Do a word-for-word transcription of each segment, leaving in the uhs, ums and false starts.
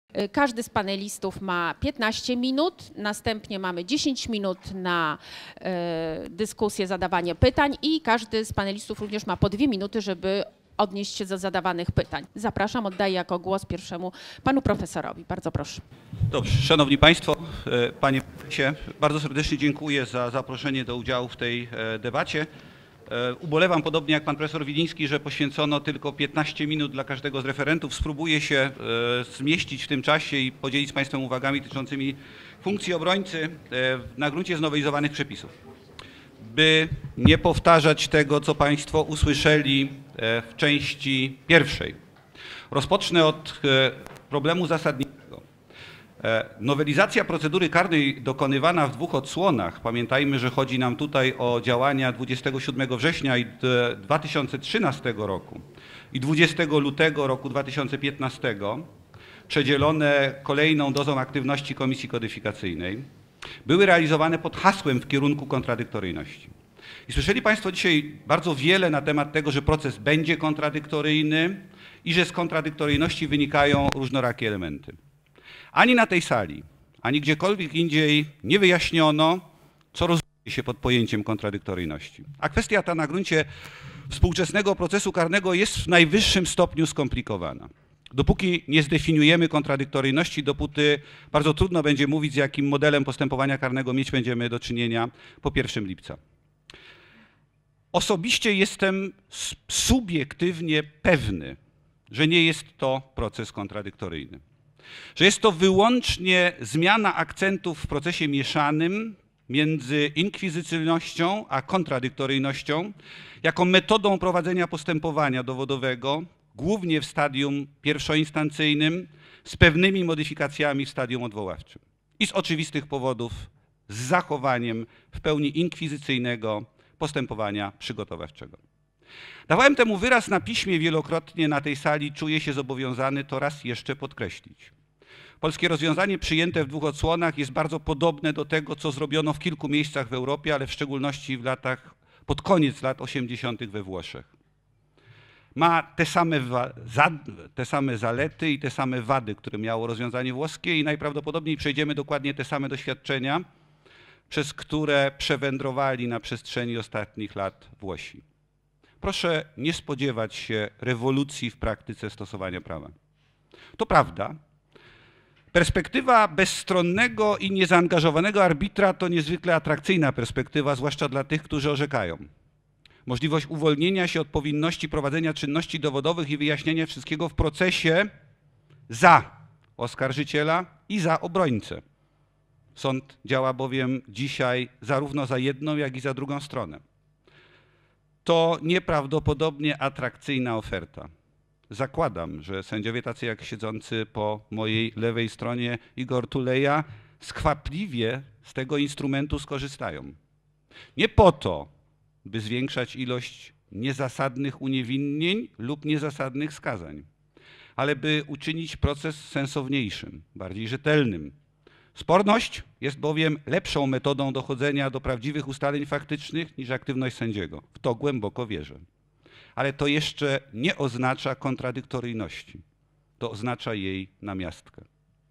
Każdy z panelistów ma piętnaście minut, następnie mamy dziesięć minut na e, dyskusję, zadawanie pytań i każdy z panelistów również ma po dwie minuty, żeby odnieść się do zadawanych pytań. Zapraszam, oddaję jako głos pierwszemu panu profesorowi. Bardzo proszę. Dobrze, szanowni państwo, panie prezesie, bardzo serdecznie dziękuję za zaproszenie do udziału w tej debacie. Ubolewam, podobnie jak pan profesor Wiliński, że poświęcono tylko piętnaście minut dla każdego z referentów. Spróbuję się zmieścić w tym czasie i podzielić z państwem uwagami dotyczącymi funkcji obrońcy na gruncie znowelizowanych przepisów. By nie powtarzać tego, co państwo usłyszeli w części pierwszej. Rozpocznę od problemu zasadniczego. Nowelizacja procedury karnej dokonywana w dwóch odsłonach, pamiętajmy, że chodzi nam tutaj o działania dwudziestego siódmego września dwa tysiące trzynastego roku i dwudziestego lutego roku dwa tysiące piętnastego, przedzielone kolejną dozą aktywności Komisji Kodyfikacyjnej, były realizowane pod hasłem w kierunku kontradyktoryjności. I słyszeli państwo dzisiaj bardzo wiele na temat tego, że proces będzie kontradyktoryjny i że z kontradyktoryjności wynikają różnorakie elementy. Ani na tej sali, ani gdziekolwiek indziej nie wyjaśniono, co rozumie się pod pojęciem kontradyktoryjności. A kwestia ta na gruncie współczesnego procesu karnego jest w najwyższym stopniu skomplikowana. Dopóki nie zdefiniujemy kontradyktoryjności, dopóty bardzo trudno będzie mówić, z jakim modelem postępowania karnego mieć będziemy do czynienia po pierwszego lipca. Osobiście jestem subiektywnie pewny, że nie jest to proces kontradyktoryjny. Że jest to wyłącznie zmiana akcentów w procesie mieszanym między inkwizycyjnością a kontradyktoryjnością jako metodą prowadzenia postępowania dowodowego, głównie w stadium pierwszoinstancyjnym, z pewnymi modyfikacjami w stadium odwoławczym. I z oczywistych powodów z zachowaniem w pełni inkwizycyjnego postępowania przygotowawczego. Dawałem temu wyraz na piśmie wielokrotnie na tej sali, czuję się zobowiązany to raz jeszcze podkreślić. Polskie rozwiązanie przyjęte w dwóch odsłonach jest bardzo podobne do tego, co zrobiono w kilku miejscach w Europie, ale w szczególności w latach, pod koniec lat osiemdziesiątych we Włoszech. Ma te same, te same zalety i te same wady, które miało rozwiązanie włoskie i najprawdopodobniej przejdziemy dokładnie te same doświadczenia, przez które przewędrowali na przestrzeni ostatnich lat Włosi. Proszę nie spodziewać się rewolucji w praktyce stosowania prawa. To prawda. Perspektywa bezstronnego i niezaangażowanego arbitra to niezwykle atrakcyjna perspektywa, zwłaszcza dla tych, którzy orzekają. Możliwość uwolnienia się od powinności prowadzenia czynności dowodowych i wyjaśnienia wszystkiego w procesie za oskarżyciela i za obrońcę. Sąd działa bowiem dzisiaj zarówno za jedną, jak i za drugą stronę. To nieprawdopodobnie atrakcyjna oferta. Zakładam, że sędziowie tacy jak siedzący po mojej lewej stronie Igor Tuleja skwapliwie z tego instrumentu skorzystają. Nie po to, by zwiększać ilość niezasadnych uniewinnień lub niezasadnych skazań, ale by uczynić proces sensowniejszym, bardziej rzetelnym. Sporność jest bowiem lepszą metodą dochodzenia do prawdziwych ustaleń faktycznych niż aktywność sędziego. W to głęboko wierzę. Ale to jeszcze nie oznacza kontradyktoryjności. To oznacza jej namiastkę.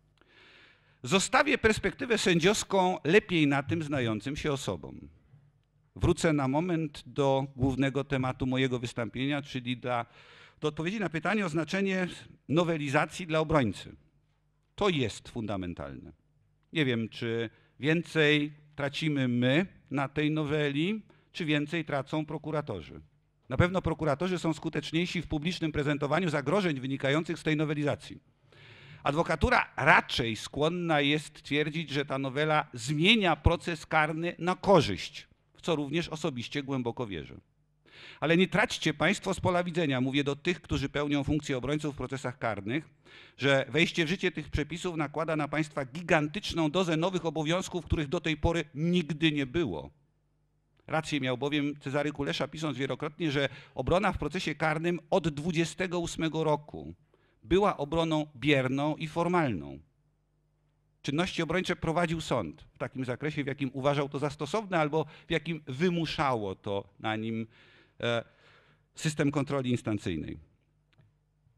Zostawię perspektywę sędziowską lepiej na tym znającym się osobom. Wrócę na moment do głównego tematu mojego wystąpienia, czyli dla, do odpowiedzi na pytanie o znaczenie nowelizacji dla obrońcy. To jest fundamentalne. Nie wiem, czy więcej tracimy my na tej noweli, czy więcej tracą prokuratorzy. Na pewno prokuratorzy są skuteczniejsi w publicznym prezentowaniu zagrożeń wynikających z tej nowelizacji. Adwokatura raczej skłonna jest twierdzić, że ta nowela zmienia proces karny na korzyść, w co również osobiście głęboko wierzę. Ale nie traćcie państwo z pola widzenia, mówię do tych, którzy pełnią funkcję obrońców w procesach karnych, że wejście w życie tych przepisów nakłada na państwa gigantyczną dozę nowych obowiązków, których do tej pory nigdy nie było. Rację miał bowiem Cezary Kulesza, pisząc wielokrotnie, że obrona w procesie karnym od dwudziestego ósmego roku była obroną bierną i formalną. Czynności obrończe prowadził sąd w takim zakresie, w jakim uważał to za stosowne albo w jakim wymuszało to na nim system kontroli instancyjnej.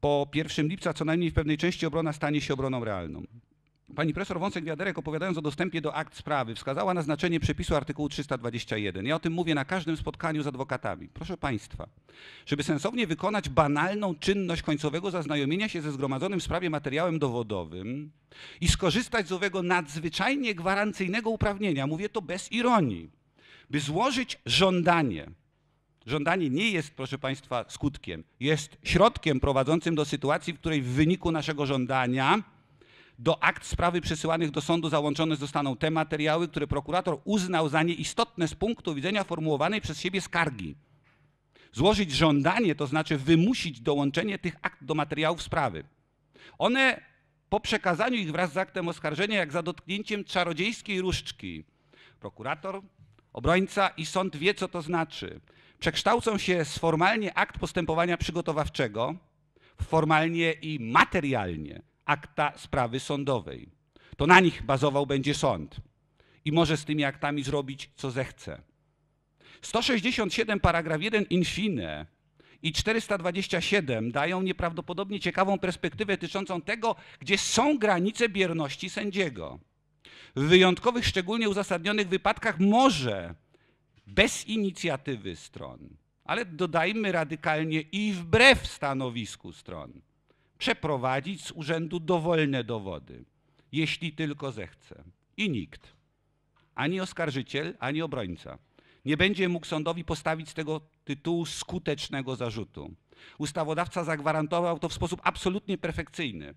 po pierwszego lipca co najmniej w pewnej części obrona stanie się obroną realną. Pani profesor Wąsek-Wiaderek, opowiadając o dostępie do akt sprawy, wskazała na znaczenie przepisu artykułu trzysta dwadzieścia jeden. Ja o tym mówię na każdym spotkaniu z adwokatami. Proszę Państwa, żeby sensownie wykonać banalną czynność końcowego zaznajomienia się ze zgromadzonym w sprawie materiałem dowodowym i skorzystać z owego nadzwyczajnie gwarancyjnego uprawnienia, mówię to bez ironii, by złożyć żądanie. Żądanie nie jest, proszę Państwa, skutkiem, jest środkiem prowadzącym do sytuacji, w której w wyniku naszego żądania do akt sprawy przesyłanych do sądu załączone zostaną te materiały, które prokurator uznał za nieistotne z punktu widzenia formułowanej przez siebie skargi. Złożyć żądanie to znaczy wymusić dołączenie tych akt do materiałów sprawy. One po przekazaniu ich wraz z aktem oskarżenia, jak za dotknięciem czarodziejskiej różdżki, prokurator, obrońca i sąd wie, co to znaczy. Przekształcą się z formalnie akt postępowania przygotowawczego w formalnie i materialnie akta sprawy sądowej. To na nich bazował będzie sąd i może z tymi aktami zrobić, co zechce. sto sześćdziesiąt siedem paragraf jeden in fine i czterysta dwadzieścia siedem dają nieprawdopodobnie ciekawą perspektywę dotyczącą tego, gdzie są granice bierności sędziego. W wyjątkowych, szczególnie uzasadnionych wypadkach może bez inicjatywy stron, ale dodajmy radykalnie i wbrew stanowisku stron, przeprowadzić z urzędu dowolne dowody, jeśli tylko zechce. I nikt, ani oskarżyciel, ani obrońca, nie będzie mógł sądowi postawić z tego tytułu skutecznego zarzutu. Ustawodawca zagwarantował to w sposób absolutnie perfekcyjny.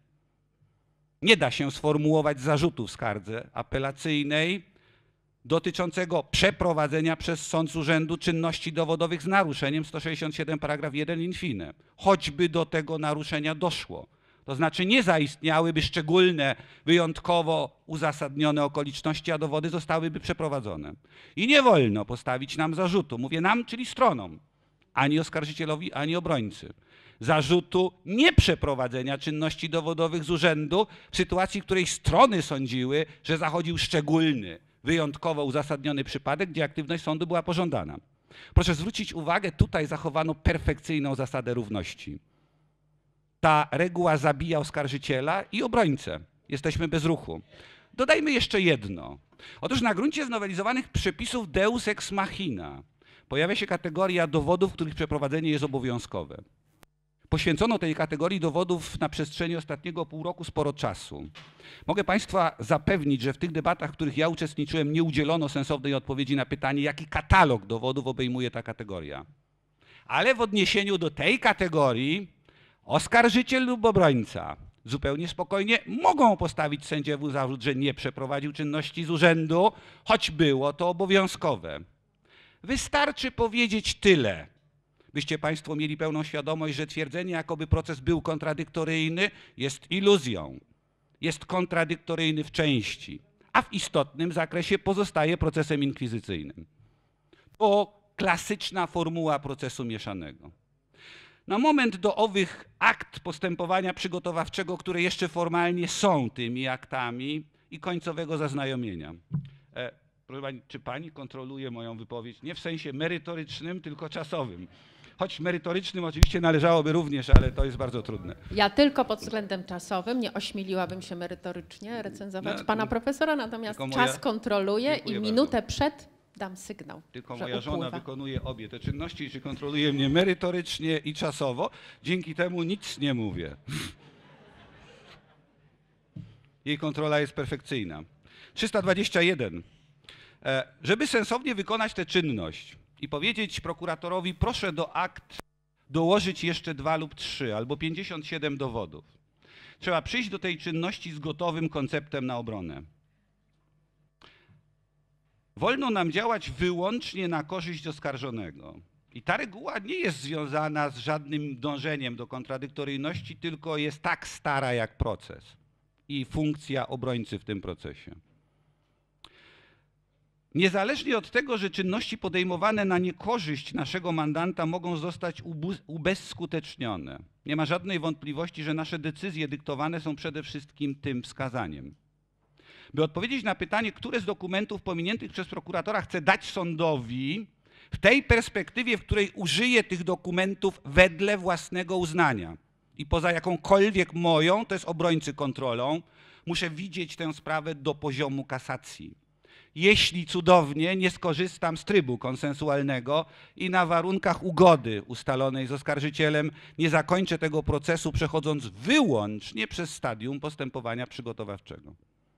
Nie da się sformułować zarzutu w skardze apelacyjnej dotyczącego przeprowadzenia przez sąd z urzędu czynności dowodowych z naruszeniem sto sześćdziesiąt siedem paragraf jeden in fine. Choćby do tego naruszenia doszło. To znaczy nie zaistniałyby szczególne, wyjątkowo uzasadnione okoliczności, a dowody zostałyby przeprowadzone. I nie wolno postawić nam zarzutu, mówię nam, czyli stronom, ani oskarżycielowi, ani obrońcy, zarzutu nieprzeprowadzenia czynności dowodowych z urzędu w sytuacji, w której strony sądziły, że zachodził szczególny, wyjątkowo uzasadniony przypadek, gdzie aktywność sądu była pożądana. Proszę zwrócić uwagę, tutaj zachowano perfekcyjną zasadę równości. Ta reguła zabija oskarżyciela i obrońcę. Jesteśmy bez ruchu. Dodajmy jeszcze jedno. Otóż na gruncie znowelizowanych przepisów deus ex machina pojawia się kategoria dowodów, których przeprowadzenie jest obowiązkowe. Poświęcono tej kategorii dowodów na przestrzeni ostatniego pół roku sporo czasu. Mogę Państwa zapewnić, że w tych debatach, w których ja uczestniczyłem, nie udzielono sensownej odpowiedzi na pytanie, jaki katalog dowodów obejmuje ta kategoria. Ale w odniesieniu do tej kategorii oskarżyciel lub obrońca zupełnie spokojnie mogą postawić sędziemu zarzut, że nie przeprowadził czynności z urzędu, choć było to obowiązkowe. Wystarczy powiedzieć tyle, byście Państwo mieli pełną świadomość, że twierdzenie, jakoby proces był kontradyktoryjny, jest iluzją. Jest kontradyktoryjny w części, a w istotnym zakresie pozostaje procesem inkwizycyjnym. To klasyczna formuła procesu mieszanego. Na moment do owych akt postępowania przygotowawczego, które jeszcze formalnie są tymi aktami i końcowego zaznajomienia. E, proszę Pani, czy Pani kontroluje moją wypowiedź? Nie w sensie merytorycznym, tylko czasowym. Choć merytorycznym oczywiście należałoby również, ale to jest bardzo trudne. Ja tylko pod względem czasowym nie ośmieliłabym się merytorycznie recenzować No, pana profesora, natomiast moja... czas kontroluję i minutę bardzo. przed dam sygnał. Tylko że moja żona upływa. wykonuje obie te czynności, czy kontroluje mnie merytorycznie i czasowo. Dzięki temu nic nie mówię. Jej kontrola jest perfekcyjna. trzysta dwadzieścia jeden. Żeby sensownie wykonać tę czynność i powiedzieć prokuratorowi, proszę do akt dołożyć jeszcze dwa lub trzy albo pięćdziesiąt siedem dowodów, trzeba przyjść do tej czynności z gotowym konceptem na obronę. Wolno nam działać wyłącznie na korzyść oskarżonego. I ta reguła nie jest związana z żadnym dążeniem do kontradyktoryjności, tylko jest tak stara jak proces i funkcja obrońcy w tym procesie. Niezależnie od tego, że czynności podejmowane na niekorzyść naszego mandanta mogą zostać ubezskutecznione, nie ma żadnej wątpliwości, że nasze decyzje dyktowane są przede wszystkim tym wskazaniem. By odpowiedzieć na pytanie, które z dokumentów pominiętych przez prokuratora chce dać sądowi, w tej perspektywie, w której użyje tych dokumentów wedle własnego uznania. i poza jakąkolwiek moją, to jest obrońcy kontrolą, muszę widzieć tę sprawę do poziomu kasacji. Jeśli cudownie nie skorzystam z trybu konsensualnego i na warunkach ugody ustalonej z oskarżycielem nie zakończę tego procesu, przechodząc wyłącznie przez stadium postępowania przygotowawczego.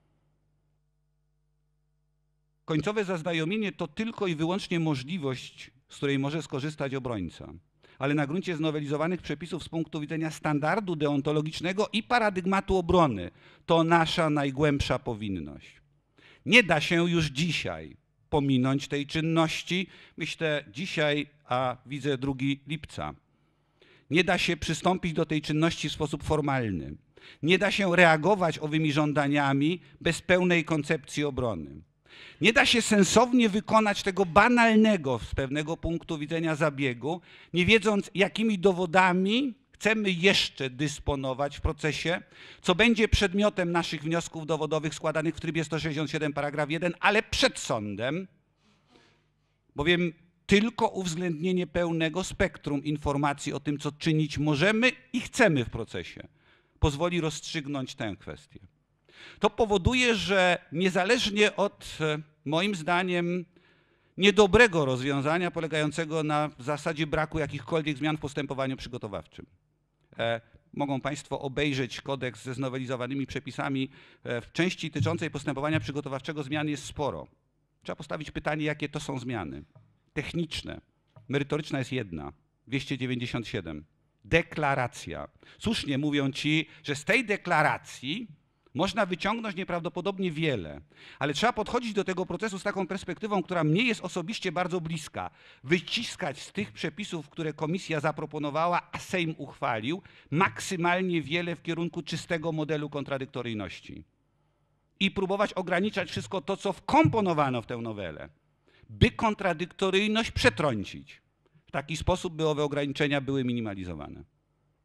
Końcowe zaznajomienie to tylko i wyłącznie możliwość, z której może skorzystać obrońca, ale na gruncie znowelizowanych przepisów z punktu widzenia standardu deontologicznego i paradygmatu obrony. To nasza najgłębsza powinność. Nie da się już dzisiaj pominąć tej czynności. Myślę dzisiaj, a widzę drugiego lipca. Nie da się przystąpić do tej czynności w sposób formalny. Nie da się reagować owymi żądaniami bez pełnej koncepcji obrony. Nie da się sensownie wykonać tego banalnego z pewnego punktu widzenia zabiegu, nie wiedząc, jakimi dowodami chcemy jeszcze dysponować w procesie, co będzie przedmiotem naszych wniosków dowodowych składanych w trybie sto sześćdziesiąt siedem paragraf jeden, ale przed sądem, bowiem tylko uwzględnienie pełnego spektrum informacji o tym, co czynić możemy i chcemy w procesie, pozwoli rozstrzygnąć tę kwestię. To powoduje, że niezależnie od, moim zdaniem, niedobrego rozwiązania polegającego na w zasadzie braku jakichkolwiek zmian w postępowaniu przygotowawczym. E, mogą Państwo obejrzeć kodeks ze znowelizowanymi przepisami. E, w części dotyczącej postępowania przygotowawczego zmian jest sporo. Trzeba postawić pytanie, jakie to są zmiany. Techniczne. Merytoryczna jest jedna. dwieście dziewięćdziesiąt siedem. Deklaracja. Słusznie mówią ci, że z tej deklaracji można wyciągnąć nieprawdopodobnie wiele, ale trzeba podchodzić do tego procesu z taką perspektywą, która mnie jest osobiście bardzo bliska. Wyciskać z tych przepisów, które komisja zaproponowała, a Sejm uchwalił, maksymalnie wiele w kierunku czystego modelu kontradyktoryjności. I próbować ograniczać wszystko to, co wkomponowano w tę nowelę, by kontradyktoryjność przetrącić w taki sposób, by owe ograniczenia były minimalizowane.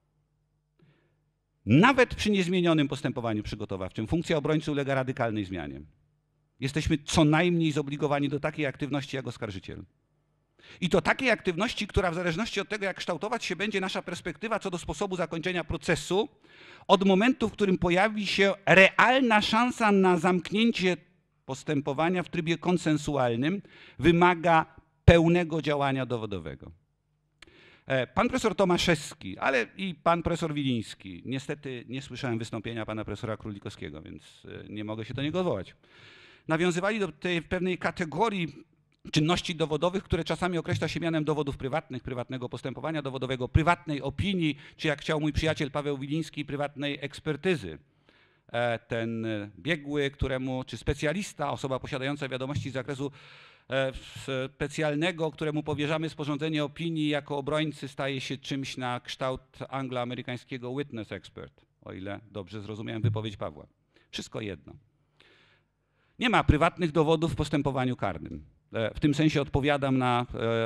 Nawet przy niezmienionym postępowaniu przygotowawczym funkcja obrońcy ulega radykalnej zmianie. Jesteśmy co najmniej zobligowani do takiej aktywności jak oskarżyciel. I to takiej aktywności, która w zależności od tego, jak kształtować się będzie nasza perspektywa co do sposobu zakończenia procesu, od momentu, w którym pojawi się realna szansa na zamknięcie postępowania w trybie konsensualnym, wymaga pełnego działania dowodowego. Pan profesor Tomaszewski, ale i pan profesor Wiliński, niestety nie słyszałem wystąpienia pana profesora Królikowskiego, więc nie mogę się do niego odwołać, nawiązywali do tej pewnej kategorii czynności dowodowych, które czasami określa się mianem dowodów prywatnych, prywatnego postępowania dowodowego, prywatnej opinii, czy jak chciał mój przyjaciel Paweł Wiliński, prywatnej ekspertyzy. Ten biegły, któremu, czy specjalista, osoba posiadająca wiadomości z zakresu specjalnego, któremu powierzamy sporządzenie opinii jako obrońcy, staje się czymś na kształt angloamerykańskiego witness expert, o ile dobrze zrozumiałem wypowiedź Pawła. Wszystko jedno. Nie ma prywatnych dowodów w postępowaniu karnym. W tym sensie odpowiadam na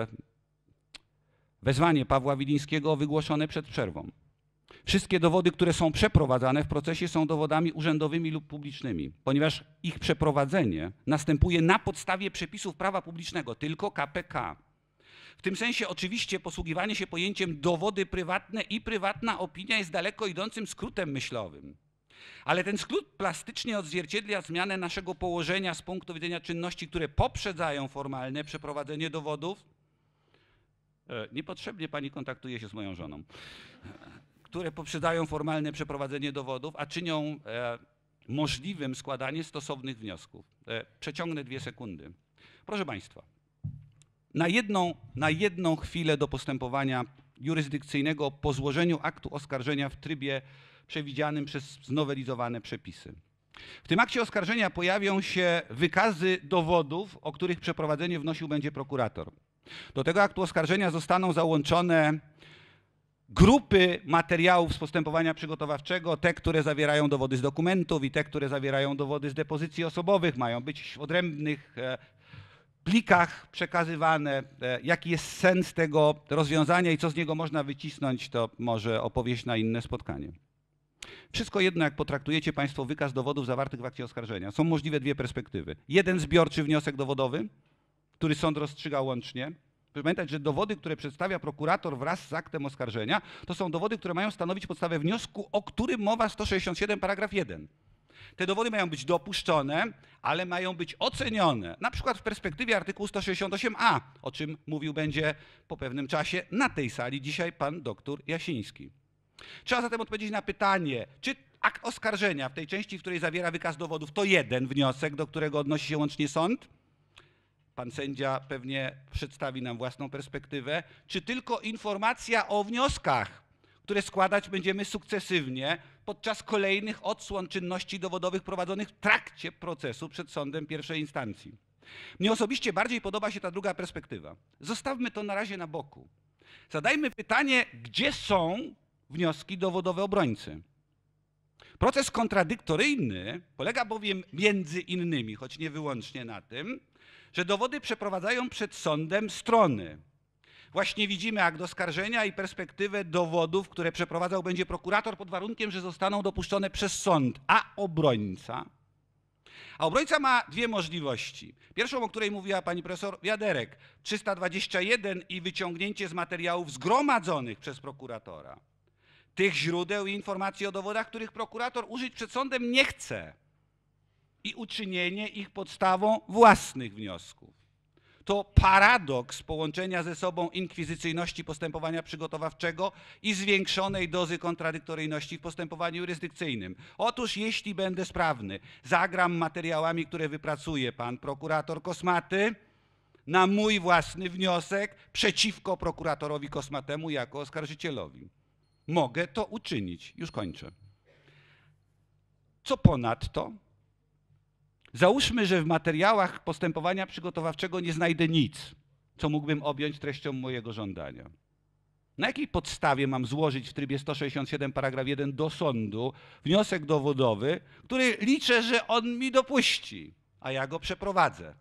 wezwanie Pawła Wilińskiego wygłoszone przed przerwą. Wszystkie dowody, które są przeprowadzane w procesie, są dowodami urzędowymi lub publicznymi, ponieważ ich przeprowadzenie następuje na podstawie przepisów prawa publicznego, tylko K P K. W tym sensie oczywiście posługiwanie się pojęciem dowody prywatne i prywatna opinia jest daleko idącym skrótem myślowym. Ale ten skrót plastycznie odzwierciedla zmianę naszego położenia z punktu widzenia czynności, które poprzedzają formalne przeprowadzenie dowodów. Niepotrzebnie pani kontaktuje się z moją żoną. Które poprzedzają formalne przeprowadzenie dowodów, a czynią e, możliwym składanie stosownych wniosków. E, przeciągnę dwie sekundy. Proszę Państwa, na jedną, na jedną chwilę do postępowania jurysdykcyjnego po złożeniu aktu oskarżenia w trybie przewidzianym przez znowelizowane przepisy. W tym akcie oskarżenia pojawią się wykazy dowodów, o których przeprowadzenie wnosił będzie prokurator. Do tego aktu oskarżenia zostaną załączone grupy materiałów z postępowania przygotowawczego, te, które zawierają dowody z dokumentów i te, które zawierają dowody z depozycji osobowych, mają być w odrębnych plikach przekazywane. Jaki jest sens tego rozwiązania i co z niego można wycisnąć, to może opowieść na inne spotkanie. Wszystko jedno, jak potraktujecie Państwo wykaz dowodów zawartych w akcie oskarżenia. Są możliwe dwie perspektywy. Jeden zbiorczy wniosek dowodowy, który sąd rozstrzyga łącznie, pamiętać, że dowody, które przedstawia prokurator wraz z aktem oskarżenia, to są dowody, które mają stanowić podstawę wniosku, o którym mowa sto sześćdziesiąt siedem paragraf jeden. Te dowody mają być dopuszczone, ale mają być ocenione, na przykład w perspektywie artykułu sto sześćdziesiąt osiem a, o czym mówił będzie po pewnym czasie na tej sali dzisiaj pan doktor Jasiński. Trzeba zatem odpowiedzieć na pytanie, czy akt oskarżenia w tej części, w której zawiera wykaz dowodów, to jeden wniosek, do którego odnosi się łącznie sąd? Pan sędzia pewnie przedstawi nam własną perspektywę, czy tylko informacja o wnioskach, które składać będziemy sukcesywnie podczas kolejnych odsłon czynności dowodowych prowadzonych w trakcie procesu przed sądem pierwszej instancji. Mnie osobiście bardziej podoba się ta druga perspektywa. Zostawmy to na razie na boku. Zadajmy pytanie, gdzie są wnioski dowodowe obrońcy. Proces kontradyktoryjny polega bowiem między innymi, choć nie wyłącznie na tym, że dowody przeprowadzają przed sądem strony. Właśnie widzimy akt oskarżenia i perspektywę dowodów, które przeprowadzał będzie prokurator pod warunkiem, że zostaną dopuszczone przez sąd, a obrońca. A obrońca ma dwie możliwości. Pierwszą, o której mówiła pani profesor Wiaderek, trzysta dwadzieścia jeden i wyciągnięcie z materiałów zgromadzonych przez prokuratora tych źródeł i informacji o dowodach, których prokurator użyć przed sądem nie chce, i uczynienie ich podstawą własnych wniosków. To paradoks połączenia ze sobą inkwizycyjności postępowania przygotowawczego i zwiększonej dozy kontradyktoryjności w postępowaniu jurysdykcyjnym. Otóż jeśli będę sprawny, zagram materiałami, które wypracuje pan prokurator Kosmaty na mój własny wniosek przeciwko prokuratorowi Kosmatemu jako oskarżycielowi. Mogę to uczynić. Już kończę. Co ponadto? Załóżmy, że w materiałach postępowania przygotowawczego nie znajdę nic, co mógłbym objąć treścią mojego żądania. Na jakiej podstawie mam złożyć w trybie sto sześćdziesiąt siedem paragraf jeden do sądu wniosek dowodowy, który liczę, że on mi dopuści, a ja go przeprowadzę?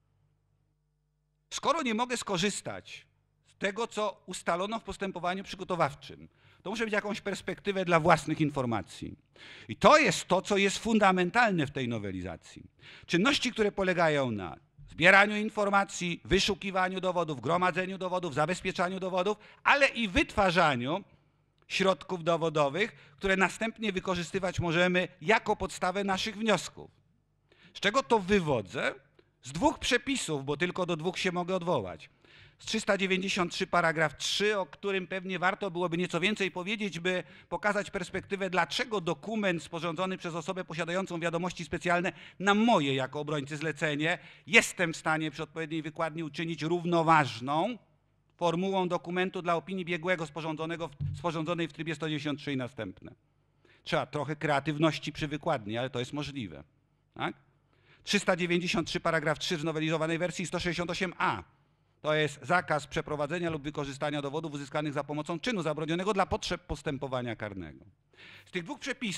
Skoro nie mogę skorzystać z tego, co ustalono w postępowaniu przygotowawczym, to muszę mieć jakąś perspektywę dla własnych informacji. I to jest to, co jest fundamentalne w tej nowelizacji. Czynności, które polegają na zbieraniu informacji, wyszukiwaniu dowodów, gromadzeniu dowodów, zabezpieczaniu dowodów, ale i wytwarzaniu środków dowodowych, które następnie wykorzystywać możemy jako podstawę naszych wniosków. Z czego to wywodzę? Z dwóch przepisów, bo tylko do dwóch się mogę odwołać. Z trzysta dziewięćdziesiąt trzy paragraf trzy, o którym pewnie warto byłoby nieco więcej powiedzieć, by pokazać perspektywę, dlaczego dokument sporządzony przez osobę posiadającą wiadomości specjalne na moje jako obrońcy zlecenie jestem w stanie przy odpowiedniej wykładni uczynić równoważną formułą dokumentu dla opinii biegłego sporządzonego w, sporządzonej w trybie sto dziewięćdziesiąt trzy i następne. Trzeba trochę kreatywności przy wykładni, ale to jest możliwe. Tak? trzysta dziewięćdziesiąt trzy paragraf trzy w znowelizowanej wersji sto sześćdziesiąt osiem a. To jest zakaz przeprowadzenia lub wykorzystania dowodów uzyskanych za pomocą czynu zabronionego dla potrzeb postępowania karnego. Z tych dwóch przepisów,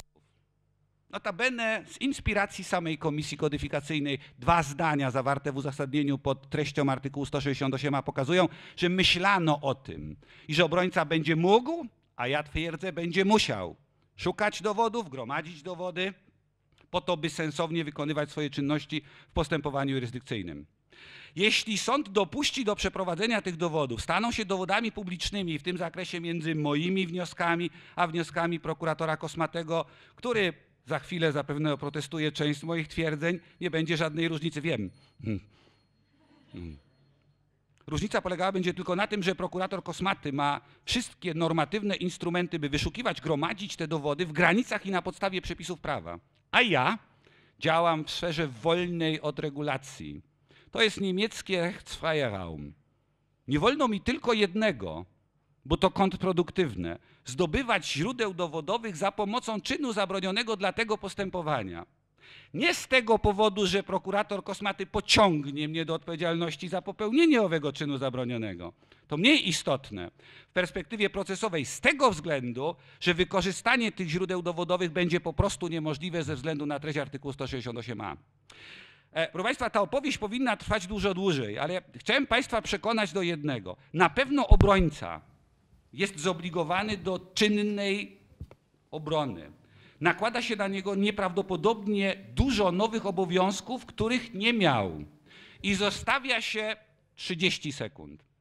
notabene z inspiracji samej Komisji Kodyfikacyjnej, dwa zdania zawarte w uzasadnieniu pod treścią artykułu sto sześćdziesiąt osiem a pokazują, że myślano o tym i że obrońca będzie mógł, a ja twierdzę, będzie musiał szukać dowodów, gromadzić dowody po to, by sensownie wykonywać swoje czynności w postępowaniu jurysdykcyjnym. Jeśli sąd dopuści do przeprowadzenia tych dowodów, staną się dowodami publicznymi w tym zakresie między moimi wnioskami a wnioskami prokuratora Kosmatego, który za chwilę zapewne oprotestuje część moich twierdzeń, nie będzie żadnej różnicy. Wiem. Hmm. Hmm. Różnica polegała będzie tylko na tym, że prokurator Kosmaty ma wszystkie normatywne instrumenty, by wyszukiwać, gromadzić te dowody w granicach i na podstawie przepisów prawa. A ja działam w sferze wolnej od regulacji. To jest niemieckie Rechtsfreiraum. Nie wolno mi tylko jednego, bo to kontrproduktywne, zdobywać źródeł dowodowych za pomocą czynu zabronionego dla tego postępowania. Nie z tego powodu, że prokurator Kosmaty pociągnie mnie do odpowiedzialności za popełnienie owego czynu zabronionego. To mniej istotne w perspektywie procesowej z tego względu, że wykorzystanie tych źródeł dowodowych będzie po prostu niemożliwe ze względu na treść artykułu sto sześćdziesiąt osiem a. Proszę Państwa, ta opowieść powinna trwać dużo dłużej, ale chciałem Państwa przekonać do jednego. Na pewno obrońca jest zobligowany do czynnej obrony. Nakłada się na niego nieprawdopodobnie dużo nowych obowiązków, których nie miał. I zostawia się trzydzieści sekund.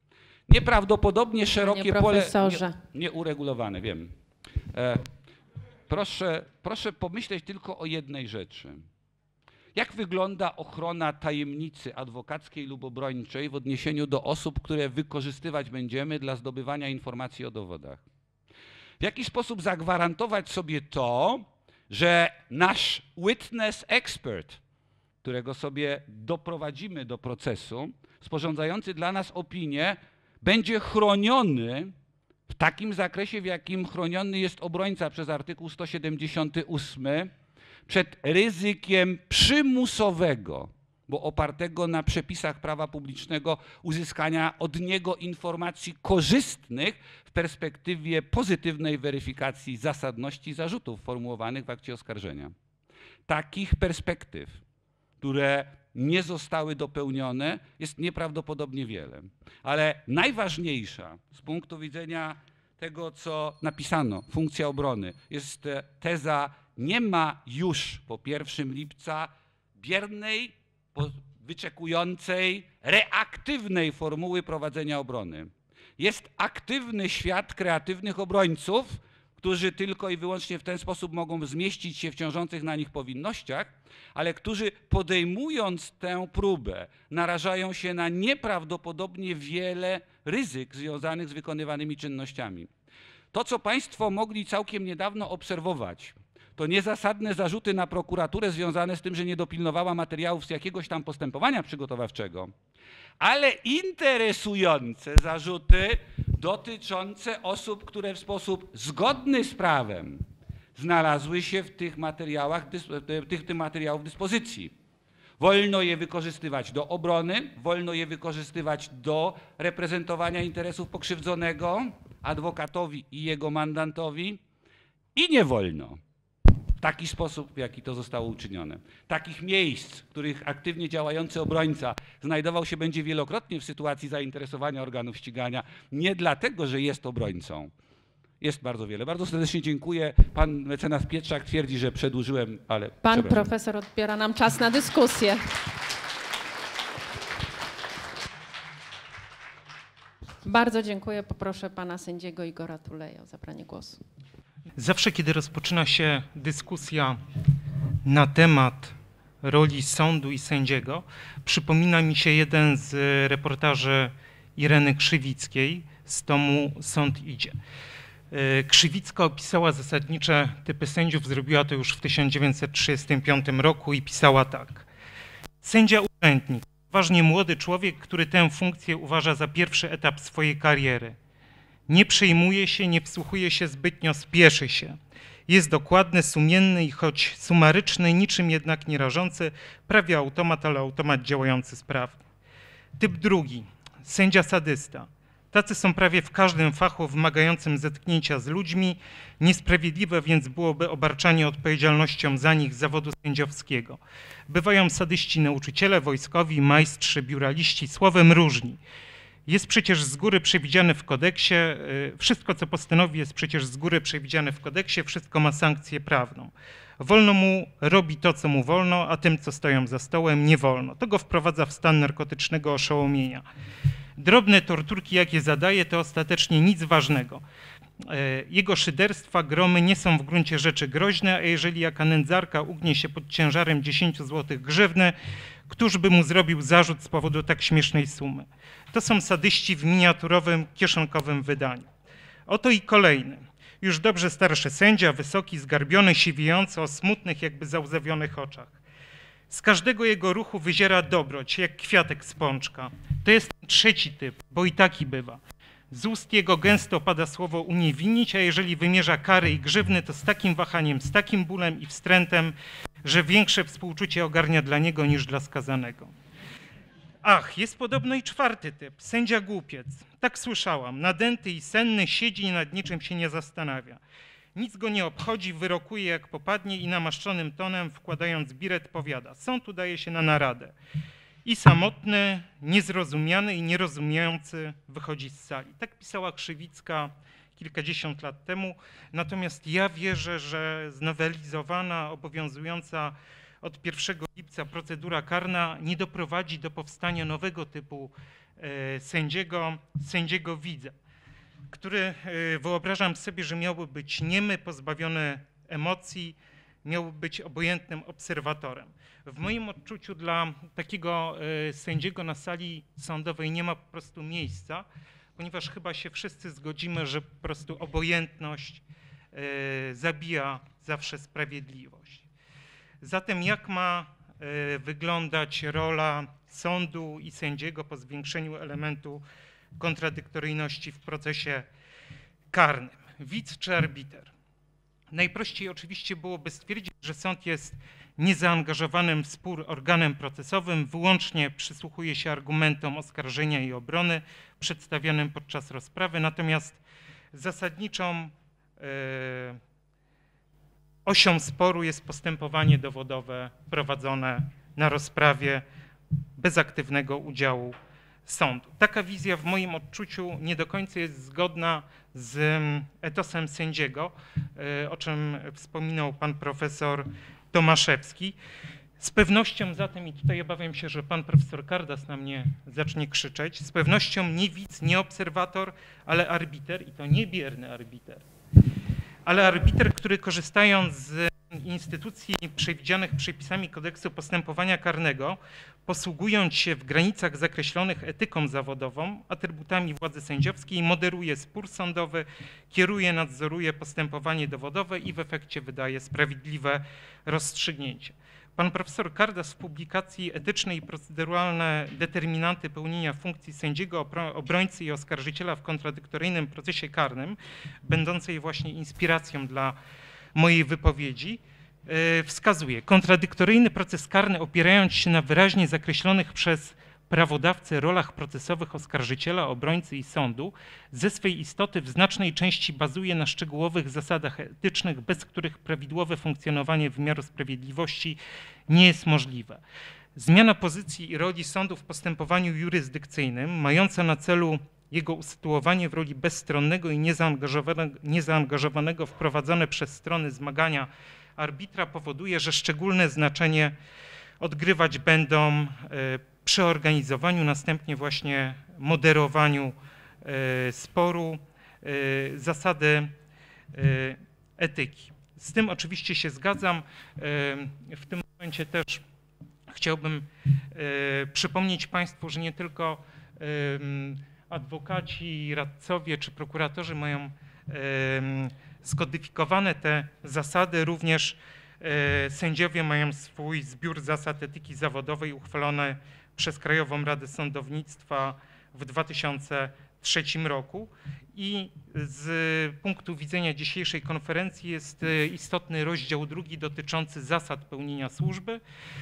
nieprawdopodobnie szerokie pole, profesorze. nie, nieuregulowane, wiem. E, proszę, proszę pomyśleć tylko o jednej rzeczy. Jak wygląda ochrona tajemnicy adwokackiej lub obrończej w odniesieniu do osób, które wykorzystywać będziemy dla zdobywania informacji o dowodach? W jaki sposób zagwarantować sobie to, że nasz witness expert, którego sobie doprowadzimy do procesu, sporządzający dla nas opinię, będzie chroniony w takim zakresie, w jakim chroniony jest obrońca przez artykuł sto siedemdziesiąty ósmy przed ryzykiem przymusowego, bo opartego na przepisach prawa publicznego, uzyskania od niego informacji korzystnych w perspektywie pozytywnej weryfikacji zasadności zarzutów formułowanych w akcie oskarżenia. Takich perspektyw, które nie zostały dopełnione, jest nieprawdopodobnie wiele. Ale najważniejsza z punktu widzenia tego, co napisano, funkcja obrony, jest teza: nie ma już po pierwszym lipca biernej, wyczekującej, reaktywnej formuły prowadzenia obrony. Jest aktywny świat kreatywnych obrońców, którzy tylko i wyłącznie w ten sposób mogą zmieścić się w ciążących na nich powinnościach, ale którzy podejmując tę próbę narażają się na nieprawdopodobnie wiele ryzyk związanych z wykonywanymi czynnościami. To, co Państwo mogli całkiem niedawno obserwować, to niezasadne zarzuty na prokuraturę związane z tym, że nie dopilnowała materiałów z jakiegoś tam postępowania przygotowawczego, ale interesujące zarzuty dotyczące osób, które w sposób zgodny z prawem znalazły się w tych materiałach, tych, tych materiałów dyspozycji. Wolno je wykorzystywać do obrony, wolno je wykorzystywać do reprezentowania interesów pokrzywdzonego, adwokatowi i jego mandantowi, i nie wolno w taki sposób, w jaki to zostało uczynione. Takich miejsc, w których aktywnie działający obrońca znajdował się będzie wielokrotnie w sytuacji zainteresowania organów ścigania, nie dlatego, że jest obrońcą. Jest bardzo wiele. Bardzo serdecznie dziękuję. Pan mecenas Pietrzak twierdzi, że przedłużyłem, ale Pan profesor odbiera nam czas na dyskusję. Bardzo dziękuję. Poproszę pana sędziego Igora Tuleja o zabranie głosu. Zawsze, kiedy rozpoczyna się dyskusja na temat roli sądu i sędziego, przypomina mi się jeden z reportaży Ireny Krzywickiej z tomu Sąd idzie. Krzywicka opisała zasadnicze typy sędziów, zrobiła to już w tysiąc dziewięćset trzydziestym piątym roku i pisała tak. Sędzia urzędnik, ważnie młody człowiek, który tę funkcję uważa za pierwszy etap swojej kariery. Nie przejmuje się, nie wsłuchuje się zbytnio, spieszy się. Jest dokładny, sumienny i choć sumaryczny, niczym jednak nie rażący, prawie automat, ale automat działający sprawnie. Typ drugi, sędzia sadysta. Tacy są prawie w każdym fachu wymagającym zetknięcia z ludźmi. Niesprawiedliwe więc byłoby obarczanie odpowiedzialnością za nich zawodu sędziowskiego. Bywają sadyści nauczyciele, wojskowi, majstrzy, biuraliści, słowem różni. Jest przecież z góry przewidziane w kodeksie, wszystko co postanowi jest przecież z góry przewidziane w kodeksie, wszystko ma sankcję prawną. Wolno mu robi to, co mu wolno, a tym, co stoją za stołem, nie wolno. To go wprowadza w stan narkotycznego oszołomienia. Drobne torturki, jakie zadaje, to ostatecznie nic ważnego. Jego szyderstwa, gromy nie są w gruncie rzeczy groźne, a jeżeli jaka nędzarka ugnie się pod ciężarem dziesięciu złotych grzywny, któż by mu zrobił zarzut z powodu tak śmiesznej sumy? To są sadyści w miniaturowym, kieszonkowym wydaniu. Oto i kolejny. Już dobrze starszy sędzia, wysoki, zgarbiony, siwiejący, o smutnych, jakby załzawionych oczach. Z każdego jego ruchu wyziera dobroć, jak kwiatek z pączka. To jest trzeci typ, bo i taki bywa. Z ust jego gęsto pada słowo uniewinnić, a jeżeli wymierza kary i grzywny, to z takim wahaniem, z takim bólem i wstrętem, że większe współczucie ogarnia dla niego niż dla skazanego. Ach, jest podobno i czwarty typ, sędzia głupiec. Tak słyszałam, nadęty i senny, siedzi i nad niczym się nie zastanawia. Nic go nie obchodzi, wyrokuje jak popadnie i namaszczonym tonem, wkładając biret, powiada. Sąd udaje się na naradę. I samotny, niezrozumiany i nierozumiejący wychodzi z sali. Tak pisała Krzywicka kilkadziesiąt lat temu. Natomiast ja wierzę, że znowelizowana, obowiązująca od pierwszego lipca procedura karna nie doprowadzi do powstania nowego typu sędziego, sędziego widza, który wyobrażam sobie, że miałby być niemy, pozbawiony emocji, miałby być obojętnym obserwatorem. W moim odczuciu dla takiego sędziego na sali sądowej nie ma po prostu miejsca, ponieważ chyba się wszyscy zgodzimy, że po prostu obojętność zabija zawsze sprawiedliwość. Zatem jak ma wyglądać rola sądu i sędziego po zwiększeniu elementu kontradyktoryjności w procesie karnym? Widz czy arbiter? Najprościej oczywiście byłoby stwierdzić, że sąd jest niezaangażowanym w spór organem procesowym, wyłącznie przysłuchuje się argumentom oskarżenia i obrony przedstawionym podczas rozprawy, natomiast zasadniczą e, osią sporu jest postępowanie dowodowe prowadzone na rozprawie bez aktywnego udziału sądu. Taka wizja w moim odczuciu nie do końca jest zgodna z etosem sędziego, o czym wspominał pan profesor Tomaszewski. Z pewnością zatem, i tutaj obawiam się, że pan profesor Kardas na mnie zacznie krzyczeć, z pewnością nie widz, nie obserwator, ale arbiter, i to nie bierny arbiter, ale arbiter, który korzystając z instytucji przewidzianych przepisami kodeksu postępowania karnego, posługując się w granicach zakreślonych etyką zawodową, atrybutami władzy sędziowskiej, moderuje spór sądowy, kieruje, nadzoruje postępowanie dowodowe i w efekcie wydaje sprawiedliwe rozstrzygnięcie. Pan profesor Kardas w publikacji Etyczne i proceduralne determinanty pełnienia funkcji sędziego, obrońcy i oskarżyciela w kontradyktoryjnym procesie karnym, będącej właśnie inspiracją dla mojej wypowiedzi, wskazuje: kontradyktoryjny proces karny, opierając się na wyraźnie zakreślonych przez prawodawcę rolach procesowych oskarżyciela, obrońcy i sądu, ze swej istoty w znacznej części bazuje na szczegółowych zasadach etycznych, bez których prawidłowe funkcjonowanie wymiaru sprawiedliwości nie jest możliwe. Zmiana pozycji i roli sądu w postępowaniu jurysdykcyjnym, mająca na celu jego usytuowanie w roli bezstronnego i niezaangażowanego, niezaangażowanego w prowadzone przez strony zmagania arbitra, powoduje, że szczególne znaczenie odgrywać będą przy organizowaniu, następnie właśnie moderowaniu sporu, zasady etyki. Z tym oczywiście się zgadzam. W tym momencie też chciałbym przypomnieć państwu, że nie tylko adwokaci, radcowie czy prokuratorzy mają skodyfikowane te zasady, również sędziowie mają swój zbiór zasad etyki zawodowej uchwalony przez Krajową Radę Sądownictwa w dwa tysiące trzecim roku i z punktu widzenia dzisiejszej konferencji jest istotny rozdział drugi dotyczący zasad pełnienia służby,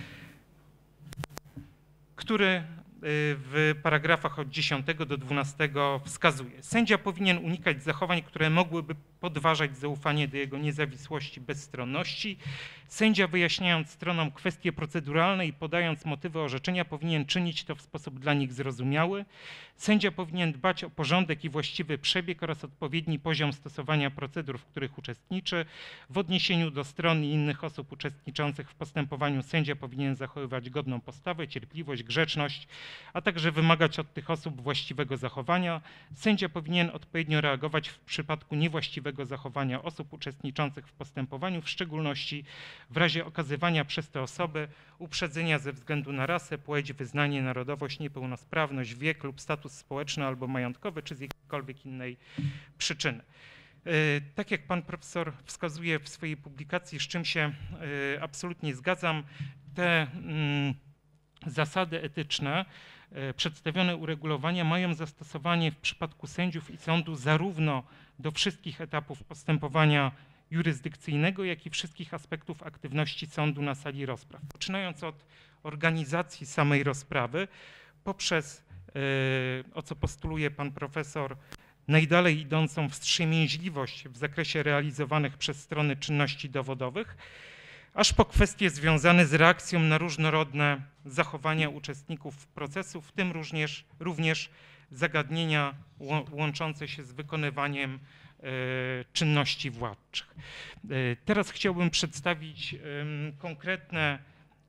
który w paragrafach od dziesiątego do dwunastego wskazuje: sędzia powinien unikać zachowań, które mogłyby podważać zaufanie do jego niezawisłości, bezstronności. Sędzia, wyjaśniając stronom kwestie proceduralne i podając motywy orzeczenia, powinien czynić to w sposób dla nich zrozumiały. Sędzia powinien dbać o porządek i właściwy przebieg oraz odpowiedni poziom stosowania procedur, w których uczestniczy. W odniesieniu do stron i innych osób uczestniczących w postępowaniu sędzia powinien zachowywać godną postawę, cierpliwość, grzeczność, a także wymagać od tych osób właściwego zachowania. Sędzia powinien odpowiednio reagować w przypadku niewłaściwego zachowania osób uczestniczących w postępowaniu, w szczególności w razie okazywania przez te osoby uprzedzenia ze względu na rasę, płeć, wyznanie, narodowość, niepełnosprawność, wiek lub status społeczny albo majątkowy, czy z jakiejkolwiek innej przyczyny. Tak jak pan profesor wskazuje w swojej publikacji, z czym się absolutnie zgadzam, te zasady etyczne przedstawione uregulowania mają zastosowanie w przypadku sędziów i sądu zarówno do wszystkich etapów postępowania jurysdykcyjnego, jak i wszystkich aspektów aktywności sądu na sali rozpraw. Poczynając od organizacji samej rozprawy, poprzez, o co postuluje pan profesor, najdalej idącą wstrzemięźliwość w zakresie realizowanych przez strony czynności dowodowych, aż po kwestie związane z reakcją na różnorodne zachowania uczestników procesu, w tym również, również zagadnienia łączące się z wykonywaniem czynności władczych. Teraz chciałbym przedstawić konkretne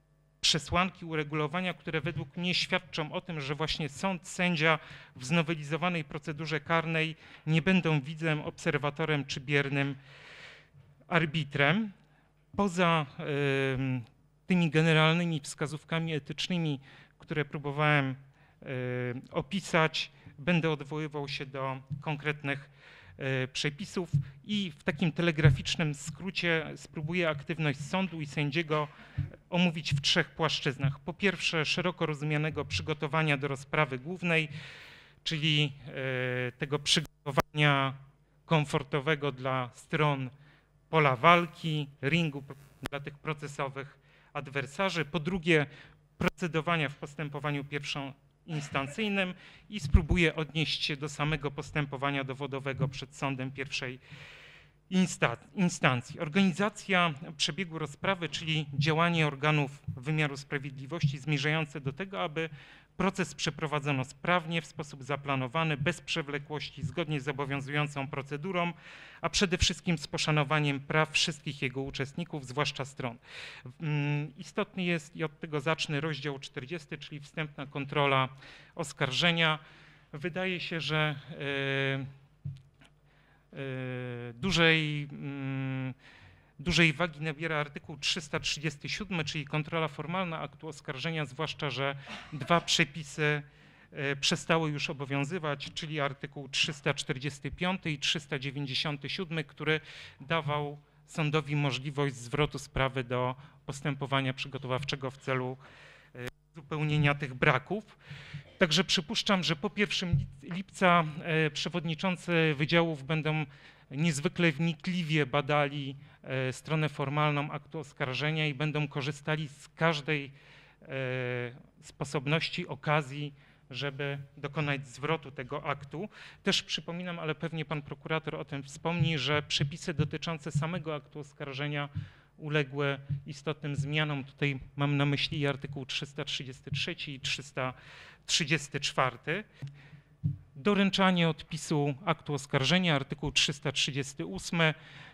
przesłanki, uregulowania, które według mnie świadczą o tym, że właśnie sąd, sędzia w znowelizowanej procedurze karnej nie będą widzem, obserwatorem czy biernym arbitrem. Poza y, tymi generalnymi wskazówkami etycznymi, które próbowałem y, opisać, będę odwoływał się do konkretnych y, przepisów i w takim telegraficznym skrócie spróbuję aktywność sądu i sędziego omówić w trzech płaszczyznach. Po pierwsze, szeroko rozumianego przygotowania do rozprawy głównej, czyli y, tego przygotowania komfortowego dla stron pola walki, ringu dla tych procesowych adwersarzy. Po drugie, procedowania w postępowaniu pierwszoinstancyjnym i spróbuję odnieść się do samego postępowania dowodowego przed sądem pierwszej instancji. Organizacja przebiegu rozprawy, czyli działanie organów wymiaru sprawiedliwości zmierzające do tego, aby proces przeprowadzono sprawnie, w sposób zaplanowany, bez przewlekłości, zgodnie z obowiązującą procedurą, a przede wszystkim z poszanowaniem praw wszystkich jego uczestników, zwłaszcza stron. Istotny jest, i od tego zacznę, rozdział czterdziesty, czyli wstępna kontrola oskarżenia. Wydaje się, że yy, yy, dużej yy, Dużej wagi nabiera artykuł trzysta trzydziesty siódmy, czyli kontrola formalna aktu oskarżenia, zwłaszcza że dwa przepisy przestały już obowiązywać, czyli artykuł trzysta czterdziesty piąty i trzysta dziewięćdziesiąty siódmy, który dawał sądowi możliwość zwrotu sprawy do postępowania przygotowawczego w celu uzupełnienia tych braków. Także przypuszczam, że po pierwszego lipca przewodniczący wydziałów będą niezwykle wnikliwie badali stronę formalną aktu oskarżenia i będą korzystali z każdej sposobności, okazji, żeby dokonać zwrotu tego aktu. Też przypominam, ale pewnie pan prokurator o tym wspomni, że przepisy dotyczące samego aktu oskarżenia uległy istotnym zmianom. Tutaj mam na myśli i artykuł trzysta trzydziesty trzeci i trzysta trzydziesty czwarty. Doręczanie odpisu aktu oskarżenia, artykuł trzysta trzydziesty ósmy.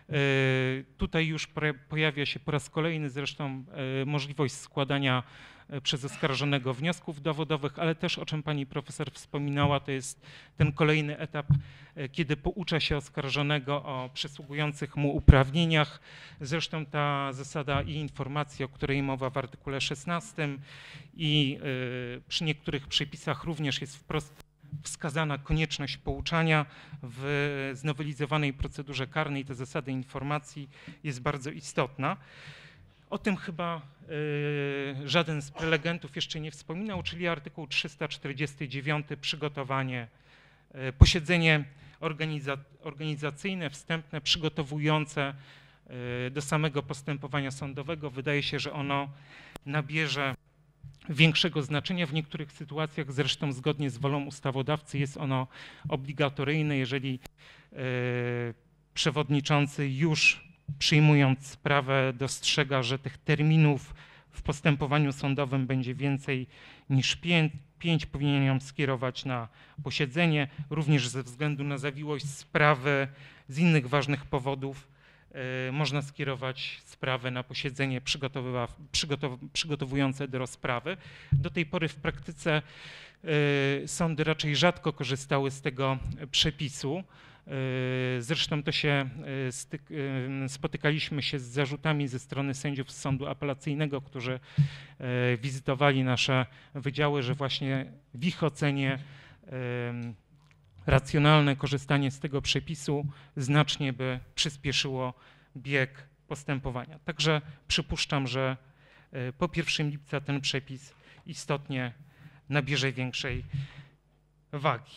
Tutaj już pojawia się po raz kolejny zresztą możliwość składania przez oskarżonego wniosków dowodowych, ale też, o czym pani profesor wspominała, to jest ten kolejny etap, kiedy poucza się oskarżonego o przysługujących mu uprawnieniach. Zresztą ta zasada i informacja, o której mowa w artykule szesnastym i przy niektórych przepisach również jest wprost wskazana konieczność pouczania w znowelizowanej procedurze karnej. Ta zasada informacji jest bardzo istotna. O tym chyba y, żaden z prelegentów jeszcze nie wspominał, czyli artykuł trzysta czterdziesty dziewiąty, przygotowanie, y, posiedzenie organiza organizacyjne, wstępne, przygotowujące y, do samego postępowania sądowego. Wydaje się, że ono nabierze większego znaczenia. W niektórych sytuacjach, zresztą zgodnie z wolą ustawodawcy, jest ono obligatoryjne, jeżeli y, przewodniczący już przyjmując sprawę dostrzega, że tych terminów w postępowaniu sądowym będzie więcej niż pięć, pięć powinien ją skierować na posiedzenie. Również ze względu na zawiłość sprawy z innych ważnych powodów y, można skierować sprawę na posiedzenie przygotow przygotowujące do rozprawy. Do tej pory w praktyce y, sądy raczej rzadko korzystały z tego przepisu. Zresztą to się spotykaliśmy się z zarzutami ze strony sędziów z sądu apelacyjnego, którzy wizytowali nasze wydziały, że właśnie w ich ocenie racjonalne korzystanie z tego przepisu znacznie by przyspieszyło bieg postępowania. Także przypuszczam, że po pierwszego lipca ten przepis istotnie nabierze większej wagi.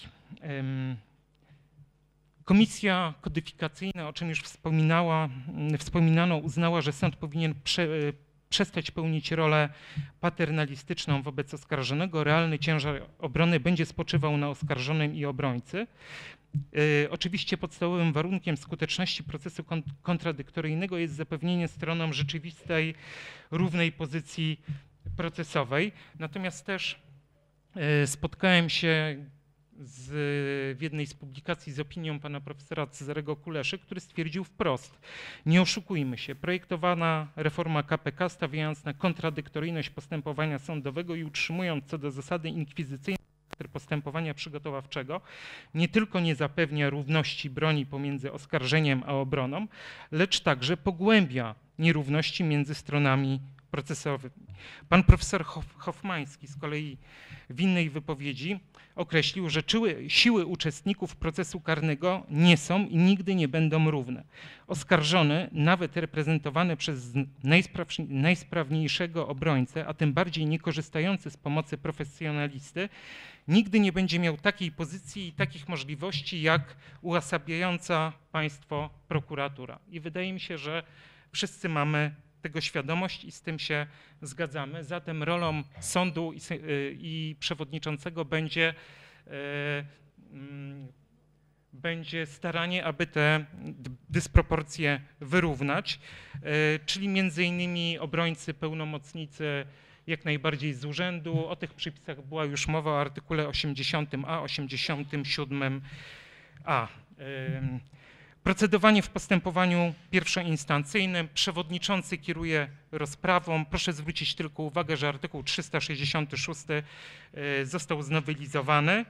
Komisja kodyfikacyjna, o czym już wspominała, wspominano, uznała, że sąd powinien prze, przestać pełnić rolę paternalistyczną wobec oskarżonego. Realny ciężar obrony będzie spoczywał na oskarżonym i obrońcy. Yy, oczywiście podstawowym warunkiem skuteczności procesu kont kontradyktoryjnego jest zapewnienie stronom rzeczywistej, równej pozycji procesowej. Natomiast też yy, spotkałem się z, w jednej z publikacji z opinią pana profesora Cezarego Kuleszy, który stwierdził wprost: nie oszukujmy się, projektowana reforma K P K, stawiając na kontradyktoryjność postępowania sądowego i utrzymując co do zasady inkwizycyjnej postępowania przygotowawczego, nie tylko nie zapewnia równości broni pomiędzy oskarżeniem a obroną, lecz także pogłębia nierówności między stronami procesowymi. Pan profesor Hofmański z kolei w innej wypowiedzi określił, że siły uczestników procesu karnego nie są i nigdy nie będą równe. Oskarżony, nawet reprezentowany przez najsprawniejszego obrońcę, a tym bardziej nie korzystający z pomocy profesjonalisty, nigdy nie będzie miał takiej pozycji i takich możliwości jak uosabiająca państwo prokuratura. I wydaje mi się, że wszyscy mamy tego świadomość i z tym się zgadzamy. Zatem rolą sądu i, i przewodniczącego będzie, e, m, będzie staranie, aby te dysproporcje wyrównać, e, czyli między innymi obrońcy, pełnomocnicy jak najbardziej z urzędu. O tych przepisach była już mowa o artykule osiemdziesiątym a, osiemdziesiątym siódmym a. E, Procedowanie w postępowaniu pierwszoinstancyjnym. Przewodniczący kieruje rozprawą. Proszę zwrócić tylko uwagę, że artykuł trzysta sześćdziesiąty szósty został znowelizowany.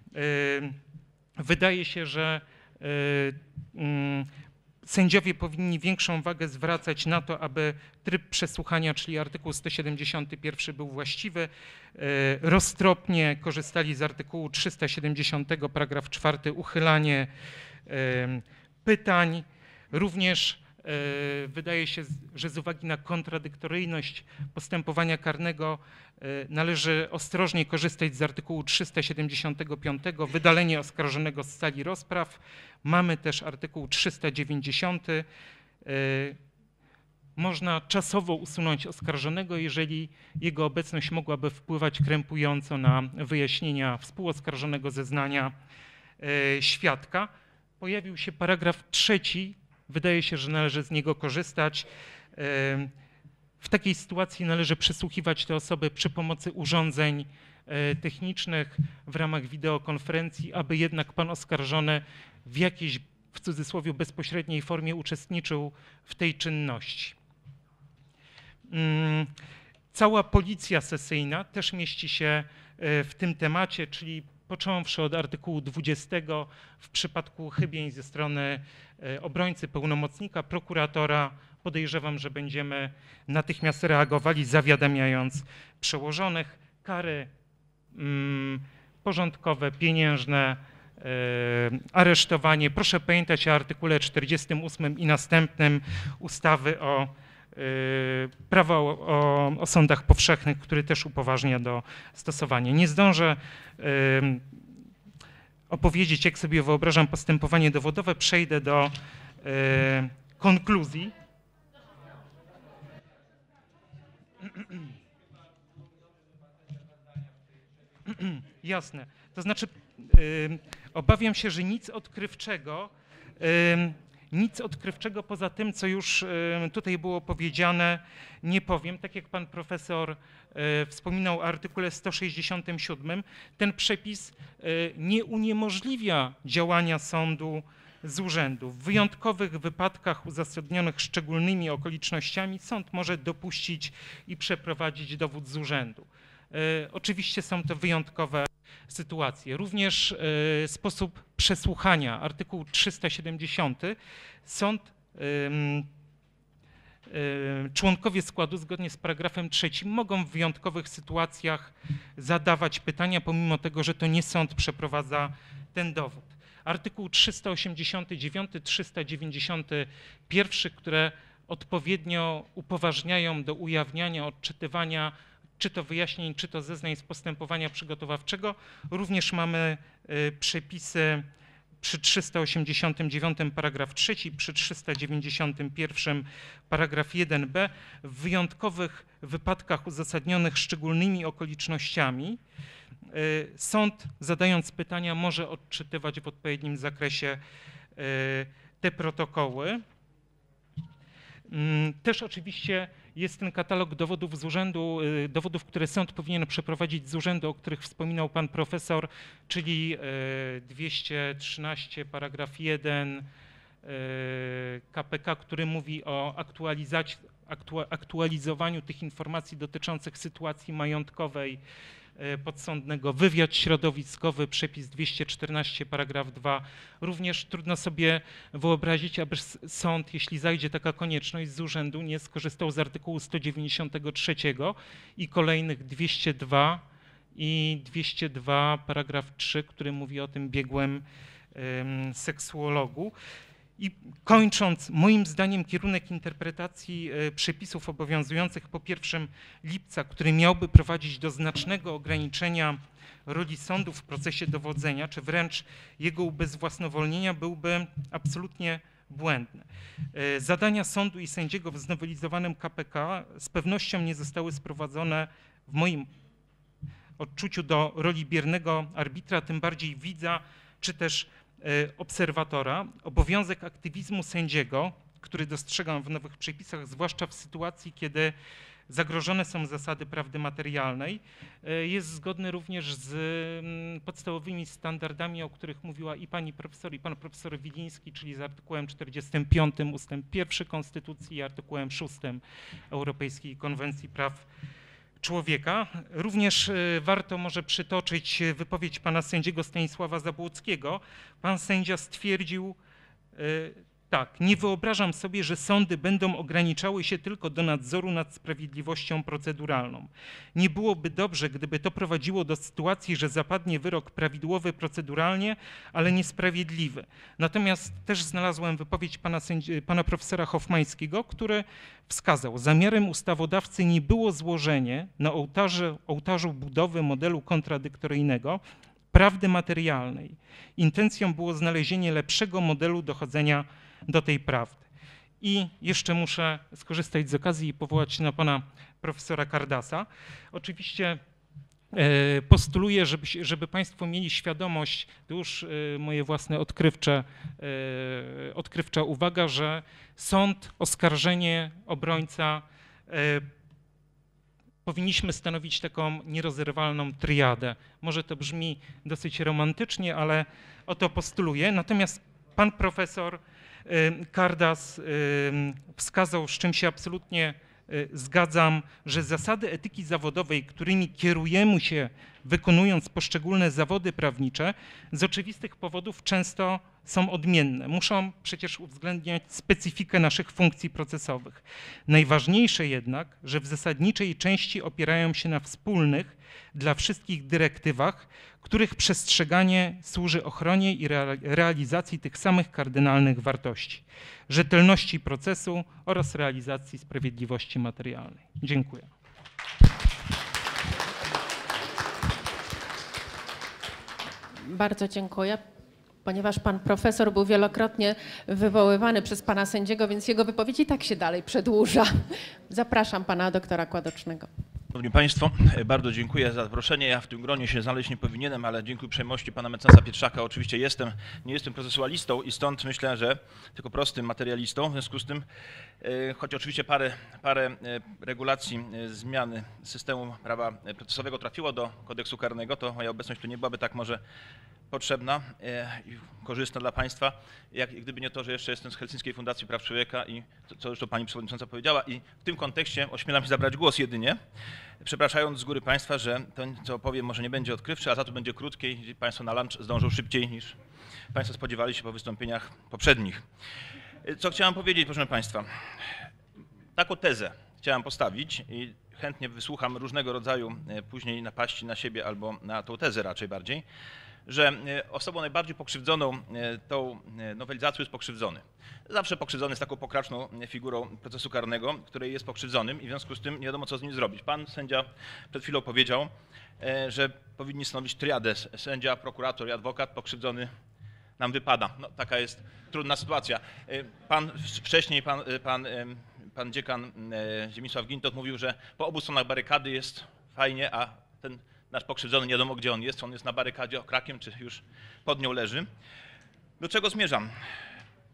Wydaje się, że sędziowie powinni większą wagę zwracać na to, aby tryb przesłuchania, czyli artykuł sto siedemdziesiąty pierwszy był właściwy. Roztropnie korzystali z artykułu trzysta siedemdziesiątego paragraf czwarty, uchylanie pytań. Również e, wydaje się, że z uwagi na kontradyktoryjność postępowania karnego e, należy ostrożnie korzystać z artykułu trzysta siedemdziesiątego piątego, wydalenie oskarżonego z sali rozpraw. Mamy też artykuł trzysta dziewięćdziesiąty. E, można czasowo usunąć oskarżonego, jeżeli jego obecność mogłaby wpływać krępująco na wyjaśnienia współoskarżonego, zeznania e, świadka. Pojawił się paragraf trzeci, wydaje się, że należy z niego korzystać. W takiej sytuacji należy przesłuchiwać te osoby przy pomocy urządzeń technicznych w ramach wideokonferencji, aby jednak pan oskarżony w jakiejś, w cudzysłowie, bezpośredniej formie uczestniczył w tej czynności. Cała policja sesyjna też mieści się w tym temacie, czyli począwszy od artykułu dwudziestego w przypadku chybień ze strony obrońcy, pełnomocnika, prokuratora, podejrzewam, że będziemy natychmiast reagowali, zawiadamiając przełożonych. Kary mm, porządkowe, pieniężne, e, aresztowanie. Proszę pamiętać o artykule czterdziestym ósmym i następnym ustawy o prawa o, o, o sądach powszechnych, który też upoważnia do stosowania. Nie zdążę y, opowiedzieć, jak sobie wyobrażam postępowanie dowodowe. Przejdę do y, konkluzji. Jasne. To znaczy y, obawiam się, że nic odkrywczego y, Nic odkrywczego poza tym, co już tutaj było powiedziane, nie powiem. Tak jak pan profesor wspominał o artykule sto sześćdziesiątym siódmym, ten przepis nie uniemożliwia działania sądu z urzędu. W wyjątkowych wypadkach uzasadnionych szczególnymi okolicznościami sąd może dopuścić i przeprowadzić dowód z urzędu. Oczywiście są to wyjątkowe sytuacje. Również y, sposób przesłuchania, artykuł trzysta siedemdziesiąty. Sąd, y, y, członkowie składu zgodnie z paragrafem trzecim mogą w wyjątkowych sytuacjach zadawać pytania, pomimo tego, że to nie sąd przeprowadza ten dowód. Artykuł trzysta osiemdziesiąty dziewiąty, trzysta dziewięćdziesiąty pierwszy, które odpowiednio upoważniają do ujawniania, odczytywania czy to wyjaśnień, czy to zeznań z postępowania przygotowawczego. Również mamy y, przepisy przy trzysta osiemdziesiątym dziewiątym paragraf trzeci, przy trzysta dziewięćdziesiątym pierwszym paragraf jeden b. W wyjątkowych wypadkach uzasadnionych szczególnymi okolicznościami y, sąd, zadając pytania, może odczytywać w odpowiednim zakresie y, te protokoły. Też oczywiście jest ten katalog dowodów z urzędu, dowodów, które sąd powinien przeprowadzić z urzędu, o których wspominał pan profesor, czyli dwieście trzynaście paragraf jeden K P K, który mówi o aktualizacji, aktualizowaniu tych informacji dotyczących sytuacji majątkowej podsądnego, wywiad środowiskowy, przepis dwieście czternaście paragraf dwa. Również trudno sobie wyobrazić, aby sąd, jeśli zajdzie taka konieczność, z urzędu nie skorzystał z artykułu sto dziewięćdziesiątego trzeciego i kolejnych dwieście dwa i dwieście dwa paragraf trzy, który mówi o tym biegłym um, seksuologu. I kończąc, moim zdaniem kierunek interpretacji przepisów obowiązujących po pierwszego lipca, który miałby prowadzić do znacznego ograniczenia roli sądu w procesie dowodzenia, czy wręcz jego ubezwłasnowolnienia, byłby absolutnie błędny. Zadania sądu i sędziego w znowelizowanym K P K z pewnością nie zostały sprowadzone w moim odczuciu do roli biernego arbitra, tym bardziej widza, czy też obserwatora. Obowiązek aktywizmu sędziego, który dostrzegam w nowych przepisach, zwłaszcza w sytuacji, kiedy zagrożone są zasady prawdy materialnej, jest zgodny również z podstawowymi standardami, o których mówiła i pani profesor, i pan profesor Wiliński, czyli z artykułem czterdziestym piątym ustęp pierwszy Konstytucji i artykułem szóstym Europejskiej Konwencji Praw Człowieka. Również warto może przytoczyć wypowiedź pana sędziego Stanisława Zabłockiego. Pan sędzia stwierdził tak: nie wyobrażam sobie, że sądy będą ograniczały się tylko do nadzoru nad sprawiedliwością proceduralną. Nie byłoby dobrze, gdyby to prowadziło do sytuacji, że zapadnie wyrok prawidłowy proceduralnie, ale niesprawiedliwy. Natomiast też znalazłem wypowiedź pana, sędzi, pana profesora Hofmańskiego, który wskazał: zamiarem ustawodawcy nie było złożenie na ołtarzu, ołtarzu budowy modelu kontradyktoryjnego prawdy materialnej. Intencją było znalezienie lepszego modelu dochodzenia do tej prawdy. I jeszcze muszę skorzystać z okazji i powołać się na pana profesora Kardasa. Oczywiście postuluję, żeby, żeby państwo mieli świadomość, to już moje własne odkrywcze, odkrywcza uwaga, że sąd, oskarżenie, obrońca, powinniśmy stanowić taką nierozerwalną triadę. Może to brzmi dosyć romantycznie, ale o to postuluję. Natomiast pan profesor Kardas wskazał, z czym się absolutnie zgadzam, że zasady etyki zawodowej, którymi kierujemy się wykonując poszczególne zawody prawnicze, z oczywistych powodów często są odmienne. Muszą przecież uwzględniać specyfikę naszych funkcji procesowych. Najważniejsze jednak, że w zasadniczej części opierają się na wspólnych dla wszystkich dyrektywach, których przestrzeganie służy ochronie i realizacji tych samych kardynalnych wartości: rzetelności procesu oraz realizacji sprawiedliwości materialnej. Dziękuję. Bardzo dziękuję. Ponieważ pan profesor był wielokrotnie wywoływany przez pana sędziego, więc jego wypowiedź i tak się dalej przedłuża. Zapraszam pana doktora Kładocznego. Szanowni Państwo, bardzo dziękuję za zaproszenie. Ja w tym gronie się znaleźć nie powinienem, ale dziękuję uprzejmości pana mecenasa Pietrzaka. Oczywiście jestem, nie jestem procesualistą i stąd myślę, że tylko prostym materialistą. W związku z tym, choć oczywiście parę, parę regulacji zmiany systemu prawa procesowego trafiło do kodeksu karnego, to moja obecność tu nie byłaby tak może potrzebna i korzystna dla Państwa, jak gdyby nie to, że jeszcze jestem z Helsińskiej Fundacji Praw Człowieka i to, co już to Pani Przewodnicząca powiedziała, i w tym kontekście ośmielam się zabrać głos jedynie, przepraszając z góry Państwa, że to, co powiem, może nie będzie odkrywcze, a za to będzie krótkie i Państwo na lunch zdążą szybciej niż Państwo spodziewali się po wystąpieniach poprzednich. Co chciałem powiedzieć, proszę Państwa? Taką tezę chciałem postawić i chętnie wysłucham różnego rodzaju później napaści na siebie albo na tą tezę raczej bardziej, że osobą najbardziej pokrzywdzoną tą nowelizacją jest pokrzywdzony. Zawsze pokrzywdzony jest taką pokraczną figurą procesu karnego, której jest pokrzywdzonym i w związku z tym nie wiadomo, co z nim zrobić. Pan sędzia przed chwilą powiedział, że powinni stanowić triadę: sędzia, prokurator i adwokat. Pokrzywdzony nam wypada. No, taka jest trudna sytuacja. Pan wcześniej, pan, pan, pan dziekan Ziemisław Gintot mówił, że po obu stronach barykady jest fajnie, a ten nasz pokrzywdzony nie wiadomo, gdzie on jest, on jest na barykadzie okrakiem, czy już pod nią leży. Do czego zmierzam?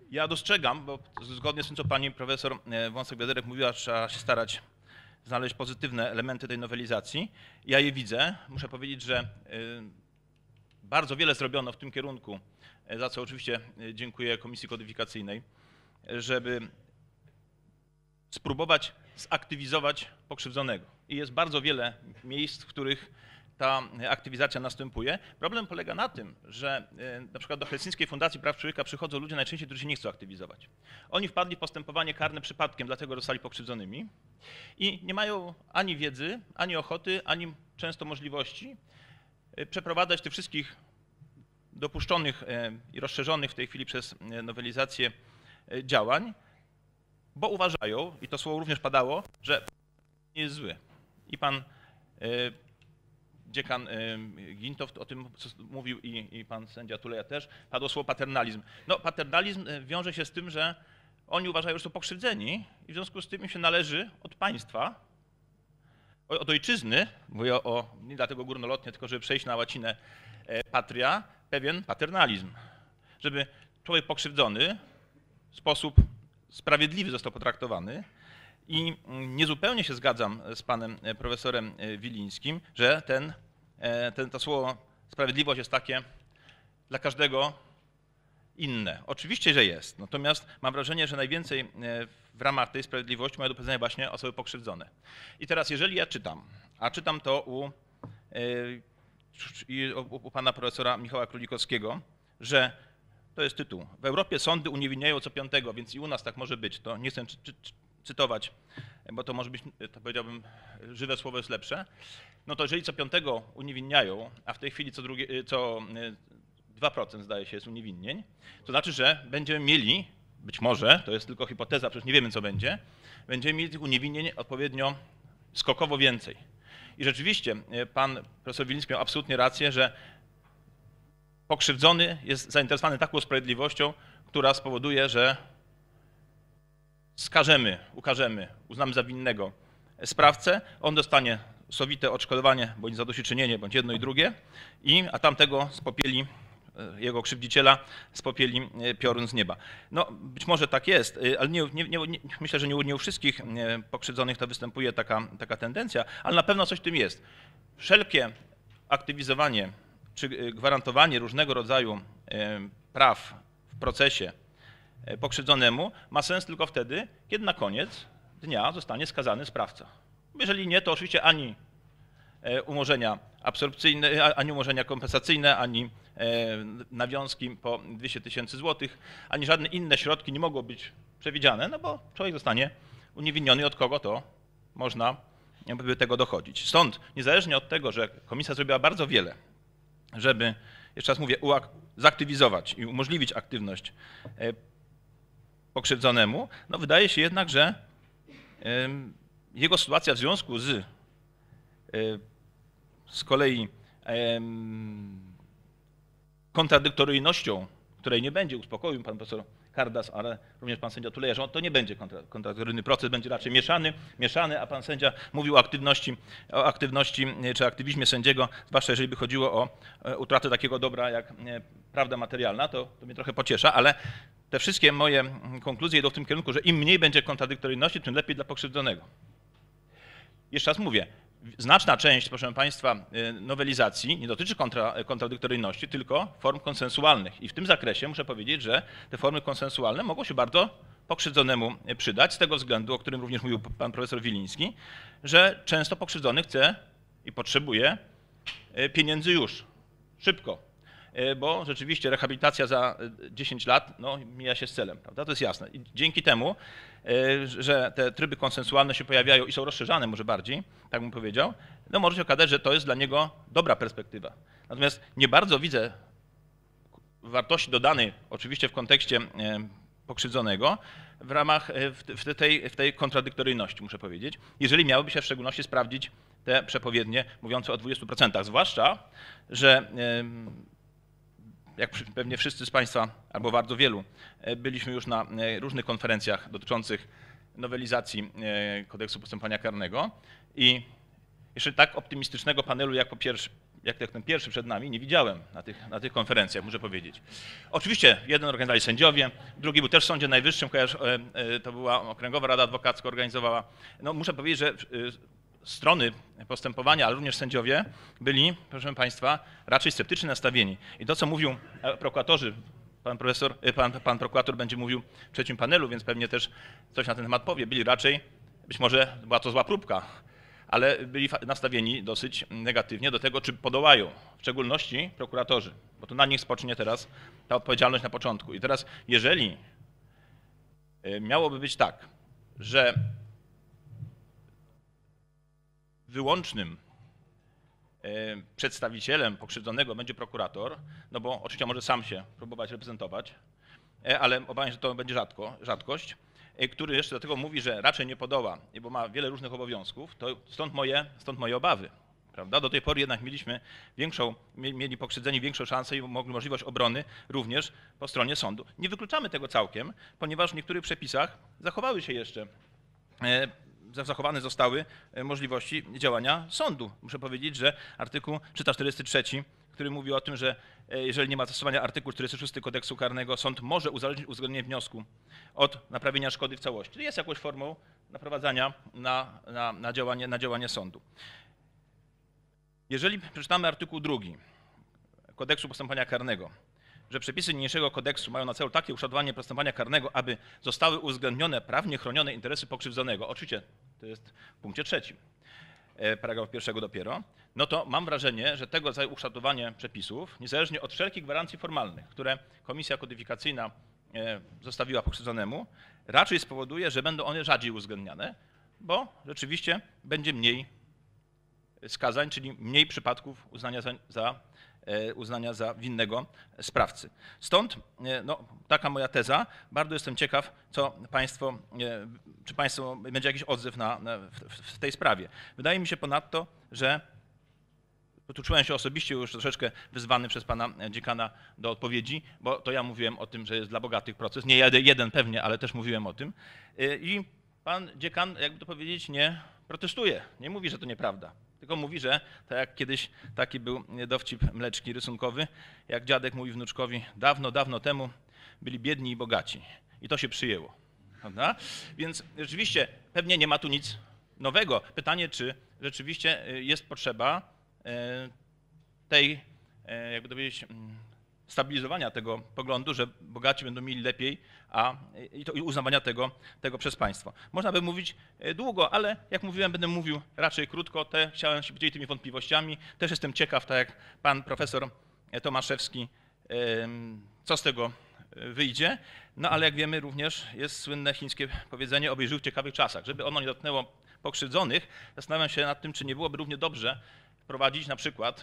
Ja dostrzegam, bo zgodnie z tym, co pani profesor Wąsek-Wiaderek mówiła, trzeba się starać znaleźć pozytywne elementy tej nowelizacji. Ja je widzę. Muszę powiedzieć, że bardzo wiele zrobiono w tym kierunku, za co oczywiście dziękuję Komisji Kodyfikacyjnej, żeby spróbować zaktywizować pokrzywdzonego. I jest bardzo wiele miejsc, w których ta aktywizacja następuje. Problem polega na tym, że na przykład do Helsińskiej Fundacji Praw Człowieka przychodzą ludzie najczęściej, którzy się nie chcą aktywizować. Oni wpadli w postępowanie karne przypadkiem, dlatego zostali pokrzywdzonymi i nie mają ani wiedzy, ani ochoty, ani często możliwości przeprowadzać tych wszystkich dopuszczonych i rozszerzonych w tej chwili przez nowelizację działań, bo uważają, i to słowo również padało, że nie jest zły. I pan dziekan Gintow o tym co mówił i, i pan sędzia Tuleja też, padło słowo paternalizm. No paternalizm wiąże się z tym, że oni uważają, że są pokrzywdzeni i w związku z tym im się należy od państwa, od ojczyzny, mówię o, nie dlatego górnolotnie, tylko żeby przejść na łacinę patria, pewien paternalizm. Żeby człowiek pokrzywdzony w sposób sprawiedliwy został potraktowany. I niezupełnie się zgadzam z panem profesorem Wilińskim, że ten, ten, to słowo sprawiedliwość jest takie dla każdego inne. Oczywiście, że jest. Natomiast mam wrażenie, że najwięcej w ramach tej sprawiedliwości mają do powiedzenia właśnie osoby pokrzywdzone. I teraz, jeżeli ja czytam, a czytam to u, u, u pana profesora Michała Królikowskiego, że to jest tytuł. W Europie sądy uniewinniają co piątego, więc i u nas tak może być. To nie chcę czy, czy, cytować, bo to może być, to powiedziałbym, żywe słowo jest lepsze. No to jeżeli co piątego uniewinniają, a w tej chwili co, drugie, co dwa procent zdaje się jest uniewinnień, to znaczy, że będziemy mieli, być może, to jest tylko hipoteza, przecież nie wiemy co będzie, będziemy mieli tych uniewinnień odpowiednio skokowo więcej. I rzeczywiście pan profesor Wiliński miał absolutnie rację, że pokrzywdzony jest zainteresowany taką sprawiedliwością, która spowoduje, że skażemy, ukażemy, uznamy za winnego sprawcę, on dostanie sowite odszkodowanie, bądź zadośćuczynienie, bądź jedno i drugie, i, a tamtego spopieli, jego krzywdziciela spopieli piorun z nieba. No być może tak jest, ale nie, nie, nie, myślę, że nie, nie u wszystkich pokrzywdzonych to występuje taka, taka tendencja, ale na pewno coś w tym jest. Wszelkie aktywizowanie czy gwarantowanie różnego rodzaju praw w procesie pokrzywdzonemu ma sens tylko wtedy, kiedy na koniec dnia zostanie skazany sprawca. Jeżeli nie, to oczywiście ani umorzenia absorpcyjne, ani umorzenia kompensacyjne, ani nawiązki po dwieście tysięcy złotych, ani żadne inne środki nie mogą być przewidziane, no bo człowiek zostanie uniewinniony, od kogo to można by tego dochodzić. Stąd, niezależnie od tego, że komisja zrobiła bardzo wiele, żeby, jeszcze raz mówię, zaktywizować i umożliwić aktywność pokrzywdzonemu, no wydaje się jednak, że jego sytuacja w związku z z kolei kontradyktoryjnością, której nie będzie, uspokoił pan profesor Kardas, ale również pan sędzia Tuleja, że to nie będzie kontradyktoryjny proces, będzie raczej mieszany, mieszany, a pan sędzia mówił o aktywności, o aktywności czy aktywizmie sędziego, zwłaszcza jeżeli by chodziło o utratę takiego dobra jak prawda materialna, to, to mnie trochę pociesza, ale te wszystkie moje konkluzje idą w tym kierunku, że im mniej będzie kontradyktoryjności, tym lepiej dla pokrzywdzonego. Jeszcze raz mówię, znaczna część, proszę państwa, nowelizacji nie dotyczy kontra, kontradyktoryjności, tylko form konsensualnych. I w tym zakresie muszę powiedzieć, że te formy konsensualne mogą się bardzo pokrzywdzonemu przydać, z tego względu, o którym również mówił pan profesor Wiliński, że często pokrzywdzony chce i potrzebuje pieniędzy już, szybko, bo rzeczywiście rehabilitacja za dziesięć lat no, mija się z celem, prawda? To jest jasne. I dzięki temu, że te tryby konsensualne się pojawiają i są rozszerzane może bardziej, tak bym powiedział, no może się okazać, że to jest dla niego dobra perspektywa. Natomiast nie bardzo widzę wartości dodanej, oczywiście w kontekście pokrzywdzonego, w ramach w tej, w tej kontradyktoryjności, muszę powiedzieć, jeżeli miałyby się w szczególności sprawdzić te przepowiednie mówiące o dwudziestu procentach, zwłaszcza, że jak pewnie wszyscy z państwa, albo bardzo wielu, byliśmy już na różnych konferencjach dotyczących nowelizacji kodeksu postępowania karnego i jeszcze tak optymistycznego panelu jak po pierwszy, jak ten pierwszy przed nami, nie widziałem na tych, na tych konferencjach, muszę powiedzieć. Oczywiście jeden organizowali sędziowie, drugi był też w Sądzie Najwyższym, to była Okręgowa Rada Adwokacka organizowała. No, muszę powiedzieć, że strony postępowania, ale również sędziowie byli, proszę Państwa, raczej sceptycznie nastawieni. I to, co mówią prokuratorzy, pan profesor, pan, pan prokurator będzie mówił w trzecim panelu, więc pewnie też coś na ten temat powie, byli raczej, być może była to zła próbka, ale byli nastawieni dosyć negatywnie do tego, czy podołają, w szczególności prokuratorzy, bo to na nich spocznie teraz ta odpowiedzialność na początku. I teraz, jeżeli miałoby być tak, że wyłącznym przedstawicielem pokrzywdzonego będzie prokurator, no bo oczywiście może sam się próbować reprezentować, ale obawiam się, że to będzie rzadko, rzadkość, który jeszcze do tego mówi, że raczej nie podoła, bo ma wiele różnych obowiązków, to stąd moje, stąd moje obawy. Prawda? Do tej pory jednak mieliśmy większą, mieli pokrzywdzeni większą szansę i mogli możliwość obrony również po stronie sądu. Nie wykluczamy tego całkiem, ponieważ w niektórych przepisach zachowały się jeszcze, zachowane zostały możliwości działania sądu. Muszę powiedzieć, że artykuł trzysta czterdzieści trzy, który mówi o tym, że jeżeli nie ma zastosowania artykułu czterdziestego szóstego Kodeksu Karnego, sąd może uzależnić uwzględnienie wniosku od naprawienia szkody w całości. To jest jakąś formą naprowadzania na, na, na, działanie, na działanie sądu. Jeżeli przeczytamy artykuł drugi Kodeksu Postępowania Karnego, że przepisy niniejszego kodeksu mają na celu takie ukształtowanie postępowania karnego, aby zostały uwzględnione prawnie chronione interesy pokrzywdzonego, oczywiście to jest w punkcie trzecim, paragraf pierwszego dopiero, no to mam wrażenie, że tego rodzaju ukształtowanie przepisów, niezależnie od wszelkich gwarancji formalnych, które Komisja Kodyfikacyjna zostawiła pokrzywdzonemu, raczej spowoduje, że będą one rzadziej uwzględniane, bo rzeczywiście będzie mniej skazań, czyli mniej przypadków uznania za, za, uznania za winnego sprawcy. Stąd no, taka moja teza. Bardzo jestem ciekaw, co państwo, czy państwo będzie jakiś odzew na, na, w, w tej sprawie. Wydaje mi się ponadto, że tu czułem się osobiście już troszeczkę wyzwany przez pana dziekana do odpowiedzi, bo to ja mówiłem o tym, że jest dla bogatych proces. Nie jeden pewnie, ale też mówiłem o tym. I pan dziekan, jakby to powiedzieć, nie protestuje. Nie mówi, że to nieprawda. Tylko mówi, że tak jak kiedyś taki był dowcip mleczki rysunkowy, jak dziadek mówi wnuczkowi, dawno, dawno temu byli biedni i bogaci. I to się przyjęło. Prawda? Więc rzeczywiście pewnie nie ma tu nic nowego. Pytanie, czy rzeczywiście jest potrzeba tej, jakby to powiedzieć, stabilizowania tego poglądu, że bogaci będą mieli lepiej, a i, to, i uznawania tego, tego przez państwo. Można by mówić długo, ale jak mówiłem, będę mówił raczej krótko. Te, chciałem się podzielić tymi wątpliwościami. Też jestem ciekaw, tak jak pan profesor Tomaszewski, co z tego wyjdzie. No ale jak wiemy, również jest słynne chińskie powiedzenie: obyś żył w ciekawych czasach. Żeby ono nie dotknęło pokrzywdzonych, zastanawiam się nad tym, czy nie byłoby równie dobrze wprowadzić na przykład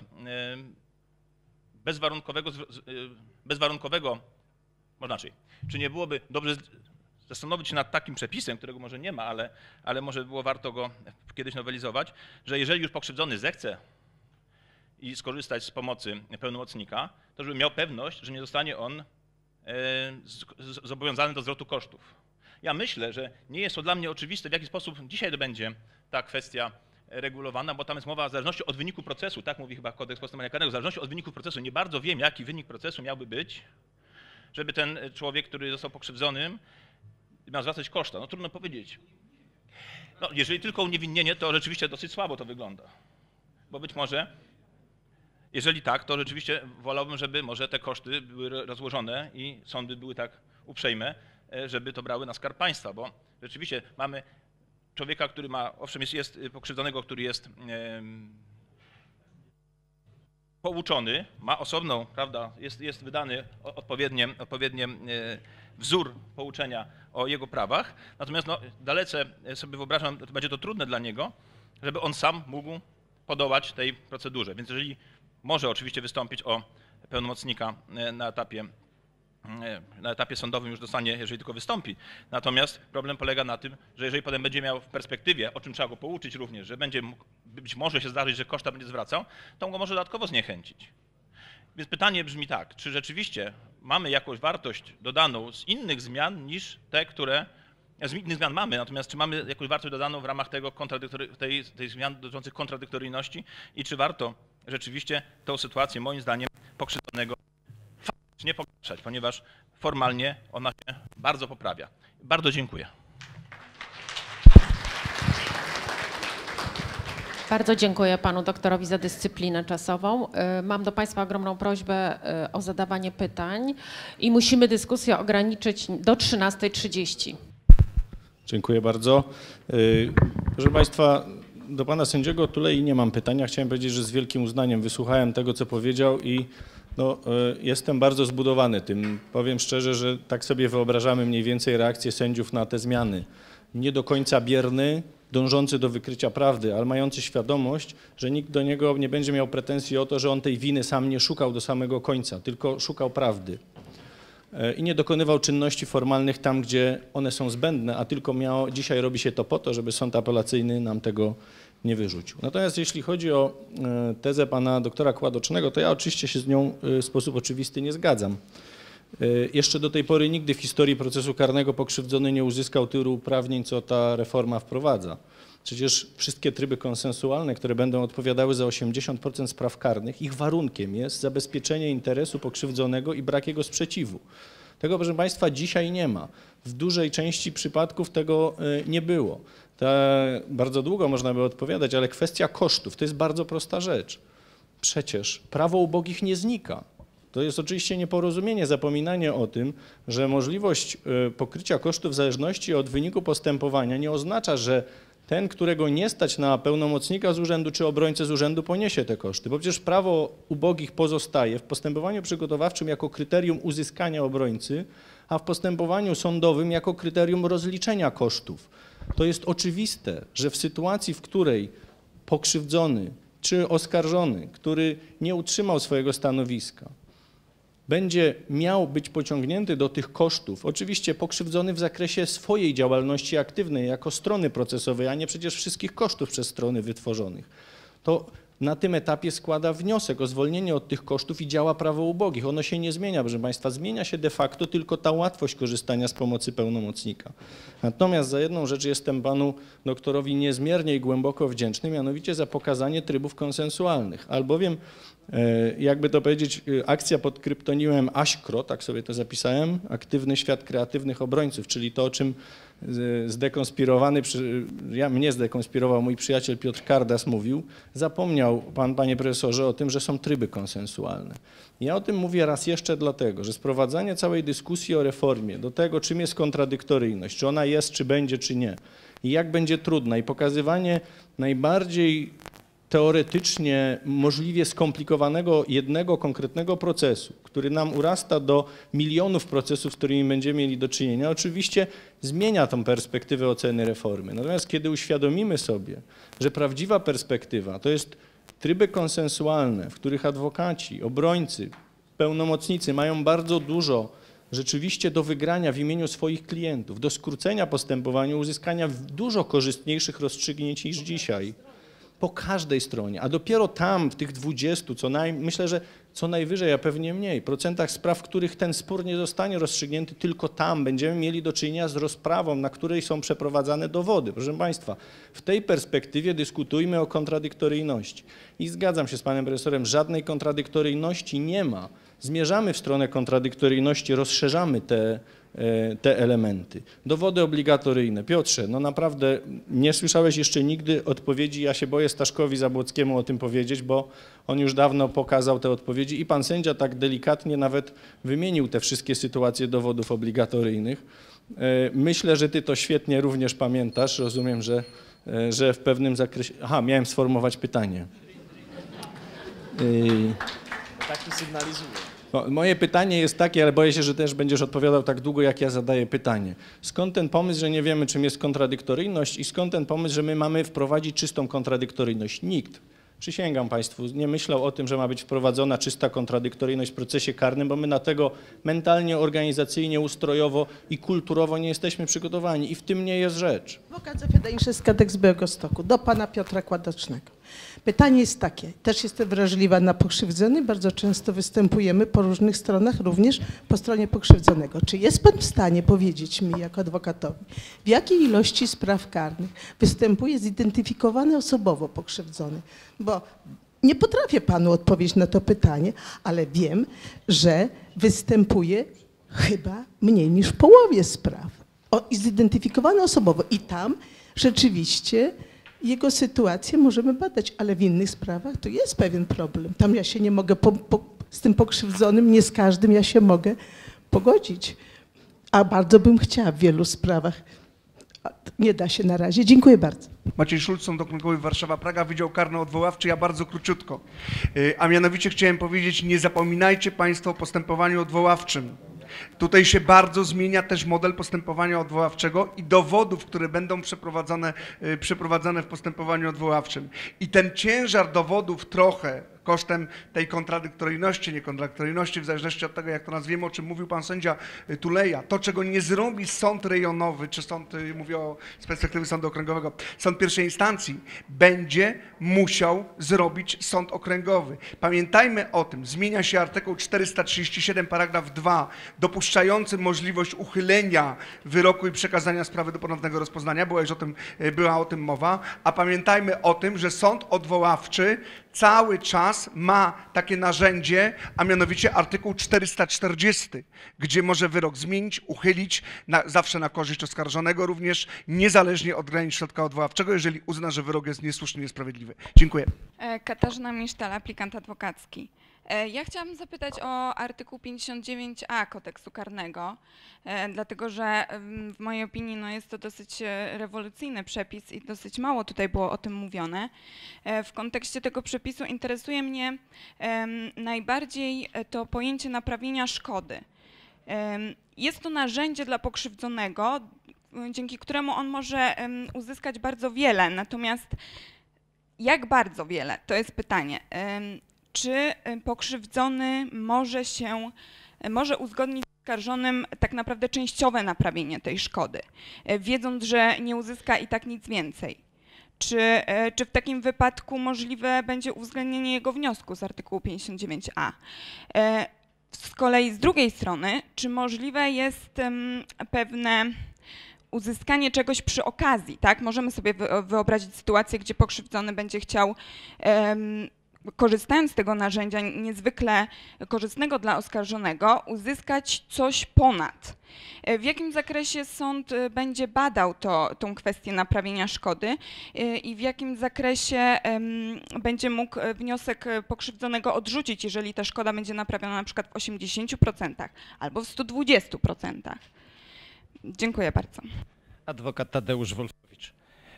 bezwarunkowego, bezwarunkowego, może inaczej, czy nie byłoby dobrze zastanowić się nad takim przepisem, którego może nie ma, ale, ale może było warto go kiedyś nowelizować, że jeżeli już pokrzywdzony zechce i skorzystać z pomocy pełnomocnika, to żeby miał pewność, że nie zostanie on zobowiązany do zwrotu kosztów. Ja myślę, że nie jest to dla mnie oczywiste, w jaki sposób dzisiaj to będzie ta kwestia regulowana, bo tam jest mowa w zależności od wyniku procesu, tak mówi chyba Kodeks Postępowania Karnego, w zależności od wyniku procesu. Nie bardzo wiem, jaki wynik procesu miałby być, żeby ten człowiek, który został pokrzywdzonym, miał zwracać koszta. No trudno powiedzieć. No, jeżeli tylko uniewinnienie, to rzeczywiście dosyć słabo to wygląda. Bo być może, jeżeli tak, to rzeczywiście wolałbym, żeby może te koszty były rozłożone i sądy były tak uprzejme, żeby to brały na Skarb Państwa, bo rzeczywiście mamy człowieka, który ma, owszem, jest, jest pokrzywdzonego, który jest e, pouczony, ma osobną, prawda, jest, jest wydany odpowiednie, odpowiednie e, wzór pouczenia o jego prawach, natomiast no, dalece sobie wyobrażam, że będzie to trudne dla niego, żeby on sam mógł podołać tej procedurze. Więc jeżeli może oczywiście wystąpić o pełnomocnika na etapie na etapie sądowym już dostanie, jeżeli tylko wystąpi. Natomiast problem polega na tym, że jeżeli potem będzie miał w perspektywie, o czym trzeba go pouczyć również, że będzie mógł, być może się zdarzyć, że koszta będzie zwracał, to on go może dodatkowo zniechęcić. Więc pytanie brzmi tak, czy rzeczywiście mamy jakąś wartość dodaną z innych zmian niż te, które z innych zmian mamy, natomiast czy mamy jakąś wartość dodaną w ramach tego kontradyktory, tej, tej zmian dotyczących kontradyktoryjności i czy warto rzeczywiście tą sytuację moim zdaniem pokrzywdzonego faktycznie pogarszać, ponieważ formalnie ona się bardzo poprawia. Bardzo dziękuję. Bardzo dziękuję panu doktorowi za dyscyplinę czasową. Mam do państwa ogromną prośbę o zadawanie pytań i musimy dyskusję ograniczyć do trzynastej trzydzieści. Dziękuję bardzo. Proszę państwa, do pana sędziego Tulei nie mam pytania. Chciałem powiedzieć, że z wielkim uznaniem wysłuchałem tego, co powiedział i no, jestem bardzo zbudowany tym. Powiem szczerze, że tak sobie wyobrażamy mniej więcej reakcję sędziów na te zmiany. Nie do końca bierny, dążący do wykrycia prawdy, ale mający świadomość, że nikt do niego nie będzie miał pretensji o to, że on tej winy sam nie szukał do samego końca, tylko szukał prawdy. I nie dokonywał czynności formalnych tam, gdzie one są zbędne, a tylko miało, dzisiaj robi się to po to, żeby sąd apelacyjny nam tego nie wyrzucił. Natomiast jeśli chodzi o tezę pana doktora Kładocznego, to ja oczywiście się z nią w sposób oczywisty nie zgadzam. Jeszcze do tej pory nigdy w historii procesu karnego pokrzywdzony nie uzyskał tylu uprawnień, co ta reforma wprowadza. Przecież wszystkie tryby konsensualne, które będą odpowiadały za osiemdziesiąt procent spraw karnych, ich warunkiem jest zabezpieczenie interesu pokrzywdzonego i brak jego sprzeciwu. Tego, proszę państwa, dzisiaj nie ma. W dużej części przypadków tego nie było. Ta, bardzo długo można by odpowiadać, ale kwestia kosztów to jest bardzo prosta rzecz. Przecież prawo ubogich nie znika. To jest oczywiście nieporozumienie, zapominanie o tym, że możliwość pokrycia kosztów w zależności od wyniku postępowania nie oznacza, że ten, którego nie stać na pełnomocnika z urzędu czy obrońcę z urzędu, poniesie te koszty, bo przecież prawo ubogich pozostaje w postępowaniu przygotowawczym jako kryterium uzyskania obrońcy, a w postępowaniu sądowym jako kryterium rozliczenia kosztów. To jest oczywiste, że w sytuacji, w której pokrzywdzony czy oskarżony, który nie utrzymał swojego stanowiska, będzie miał być pociągnięty do tych kosztów, oczywiście pokrzywdzony w zakresie swojej działalności aktywnej jako strony procesowej, a nie przecież wszystkich kosztów przez strony wytworzonych, to na tym etapie składa wniosek o zwolnienie od tych kosztów i działa prawo ubogich. Ono się nie zmienia, proszę państwa, zmienia się de facto tylko ta łatwość korzystania z pomocy pełnomocnika. Natomiast za jedną rzecz jestem panu doktorowi niezmiernie i głęboko wdzięczny, mianowicie za pokazanie trybów konsensualnych, albowiem jakby to powiedzieć, akcja pod kryptonimem AŚKRO, tak sobie to zapisałem, Aktywny Świat Kreatywnych Obrońców, czyli to, o czym zdekonspirowany, ja, mnie zdekonspirował mój przyjaciel Piotr Kardas mówił, zapomniał pan, panie profesorze, o tym, że są tryby konsensualne. Ja o tym mówię raz jeszcze dlatego, że sprowadzanie całej dyskusji o reformie do tego, czym jest kontradyktoryjność, czy ona jest, czy będzie, czy nie, i jak będzie trudna, i pokazywanie najbardziej teoretycznie możliwie skomplikowanego jednego konkretnego procesu, który nam urasta do milionów procesów, z którymi będziemy mieli do czynienia, oczywiście zmienia tą perspektywę oceny reformy. Natomiast kiedy uświadomimy sobie, że prawdziwa perspektywa to jest tryby konsensualne, w których adwokaci, obrońcy, pełnomocnicy mają bardzo dużo rzeczywiście do wygrania w imieniu swoich klientów, do skrócenia postępowania, uzyskania dużo korzystniejszych rozstrzygnięć niż dzisiaj, po każdej stronie, a dopiero tam w tych dwudziestu, co naj, myślę, że co najwyżej, a pewnie mniej, procentach spraw, w których ten spór nie zostanie rozstrzygnięty, tylko tam będziemy mieli do czynienia z rozprawą, na której są przeprowadzane dowody. Proszę państwa, w tej perspektywie dyskutujmy o kontradyktoryjności. I zgadzam się z panem profesorem, żadnej kontradyktoryjności nie ma. Zmierzamy w stronę kontradyktoryjności, rozszerzamy te te elementy. Dowody obligatoryjne. Piotrze, no naprawdę nie słyszałeś jeszcze nigdy odpowiedzi, ja się boję Staszkowi Zabłockiemu o tym powiedzieć, bo on już dawno pokazał te odpowiedzi i pan sędzia tak delikatnie nawet wymienił te wszystkie sytuacje dowodów obligatoryjnych. Myślę, że ty to świetnie również pamiętasz, rozumiem, że, że w pewnym zakresie... Aha, miałem sformułować pytanie. Taki sygnalizuje. Moje pytanie jest takie, ale boję się, że też będziesz odpowiadał tak długo, jak ja zadaję pytanie. Skąd ten pomysł, że nie wiemy, czym jest kontradyktoryjność i skąd ten pomysł, że my mamy wprowadzić czystą kontradyktoryjność? Nikt, przysięgam państwu, nie myślał o tym, że ma być wprowadzona czysta kontradyktoryjność w procesie karnym, bo my na tego mentalnie, organizacyjnie, ustrojowo i kulturowo nie jesteśmy przygotowani i w tym nie jest rzecz. Adwokat Zofia Daniszewska z Białegostoku, do pana Piotra Kładocznego. Pytanie jest takie, też jestem wrażliwa na pokrzywdzonych, bardzo często występujemy po różnych stronach, również po stronie pokrzywdzonego. Czy jest pan w stanie powiedzieć mi jako adwokatowi, w jakiej ilości spraw karnych występuje zidentyfikowany osobowo pokrzywdzony? Bo nie potrafię panu odpowiedzieć na to pytanie, ale wiem, że występuje chyba mniej niż w połowie spraw. O, zidentyfikowane osobowo i tam rzeczywiście jego sytuację możemy badać, ale w innych sprawach to jest pewien problem. Tam ja się nie mogę, po, po, z tym pokrzywdzonym, nie z każdym ja się mogę pogodzić. A bardzo bym chciała w wielu sprawach. Nie da się na razie. Dziękuję bardzo. Maciej Szulc, Sąd Okręgowy Warszawa-Praga, Wydział Karno-Odwoławczy. Ja bardzo króciutko. A mianowicie chciałem powiedzieć, nie zapominajcie Państwo o postępowaniu odwoławczym. Tutaj się bardzo zmienia też model postępowania odwoławczego i dowodów, które będą przeprowadzane, przeprowadzane w postępowaniu odwoławczym. I ten ciężar dowodów trochę kosztem tej kontradyktoryjności, niekontradyktoryjności, w zależności od tego, jak to nazwiemy, o czym mówił pan sędzia Tuleja, to, czego nie zrobi sąd rejonowy, czy sąd, mówię o, z perspektywy sądu okręgowego, sąd pierwszej instancji, będzie musiał zrobić sąd okręgowy. Pamiętajmy o tym, zmienia się artykuł czterysta trzydzieści siedem, paragraf dwa, dopuszczający możliwość uchylenia wyroku i przekazania sprawy do ponownego rozpoznania, była już o tym, była o tym mowa, a pamiętajmy o tym, że sąd odwoławczy cały czas ma takie narzędzie, a mianowicie artykuł czterysta czterdzieści, gdzie może wyrok zmienić, uchylić, na, zawsze na korzyść oskarżonego również, niezależnie od granic środka odwoławczego, jeżeli uzna, że wyrok jest niesłuszny, niesprawiedliwy. Dziękuję. Katarzyna Misztal, aplikant adwokacki. Ja chciałam zapytać o artykuł pięćdziesiąt dziewięć a kodeksu karnego, dlatego że w mojej opinii no, jest to dosyć rewolucyjny przepis i dosyć mało tutaj było o tym mówione. W kontekście tego przepisu interesuje mnie najbardziej to pojęcie naprawienia szkody. Jest to narzędzie dla pokrzywdzonego, dzięki któremu on może uzyskać bardzo wiele, natomiast jak bardzo wiele, to jest pytanie. Czy pokrzywdzony może się, może uzgodnić z oskarżonym tak naprawdę częściowe naprawienie tej szkody, wiedząc, że nie uzyska i tak nic więcej? Czy, czy w takim wypadku możliwe będzie uwzględnienie jego wniosku z artykułu pięćdziesiąt dziewięć a? Z kolei z drugiej strony, czy możliwe jest pewne uzyskanie czegoś przy okazji, tak? Możemy sobie wyobrazić sytuację, gdzie pokrzywdzony będzie chciał, korzystając z tego narzędzia niezwykle korzystnego dla oskarżonego, uzyskać coś ponad. W jakim zakresie sąd będzie badał to, tą kwestię naprawienia szkody i w jakim zakresie będzie mógł wniosek pokrzywdzonego odrzucić, jeżeli ta szkoda będzie naprawiona na przykład w osiemdziesięciu procentach albo w stu dwudziestu procentach. Dziękuję bardzo. Adwokat Tadeusz Wolfowicz.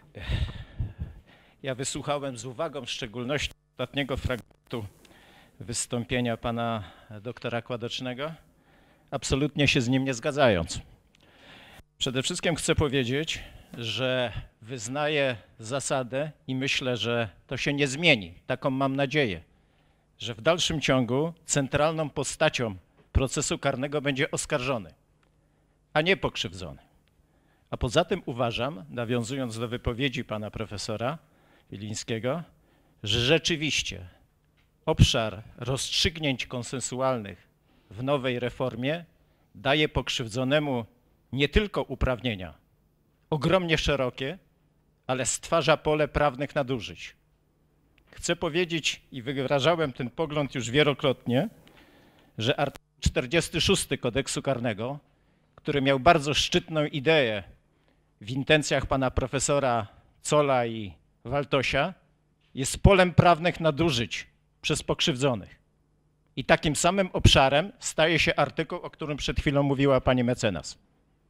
Ja wysłuchałem z uwagą w szczególności ostatniego fragmentu wystąpienia pana doktora Kładocznego, absolutnie się z nim nie zgadzając. Przede wszystkim chcę powiedzieć, że wyznaję zasadę i myślę, że to się nie zmieni. Taką mam nadzieję, że w dalszym ciągu centralną postacią procesu karnego będzie oskarżony, a nie pokrzywdzony. A poza tym uważam, nawiązując do wypowiedzi pana profesora Wilińskiego, że rzeczywiście obszar rozstrzygnięć konsensualnych w nowej reformie daje pokrzywdzonemu nie tylko uprawnienia ogromnie szerokie, ale stwarza pole prawnych nadużyć. Chcę powiedzieć i wyrażałem ten pogląd już wielokrotnie, że artykuł czterdziesty szósty kodeksu karnego, który miał bardzo szczytną ideę w intencjach pana profesora Zolla i Waltosia, jest polem prawnych nadużyć przez pokrzywdzonych. I takim samym obszarem staje się artykuł, o którym przed chwilą mówiła pani mecenas.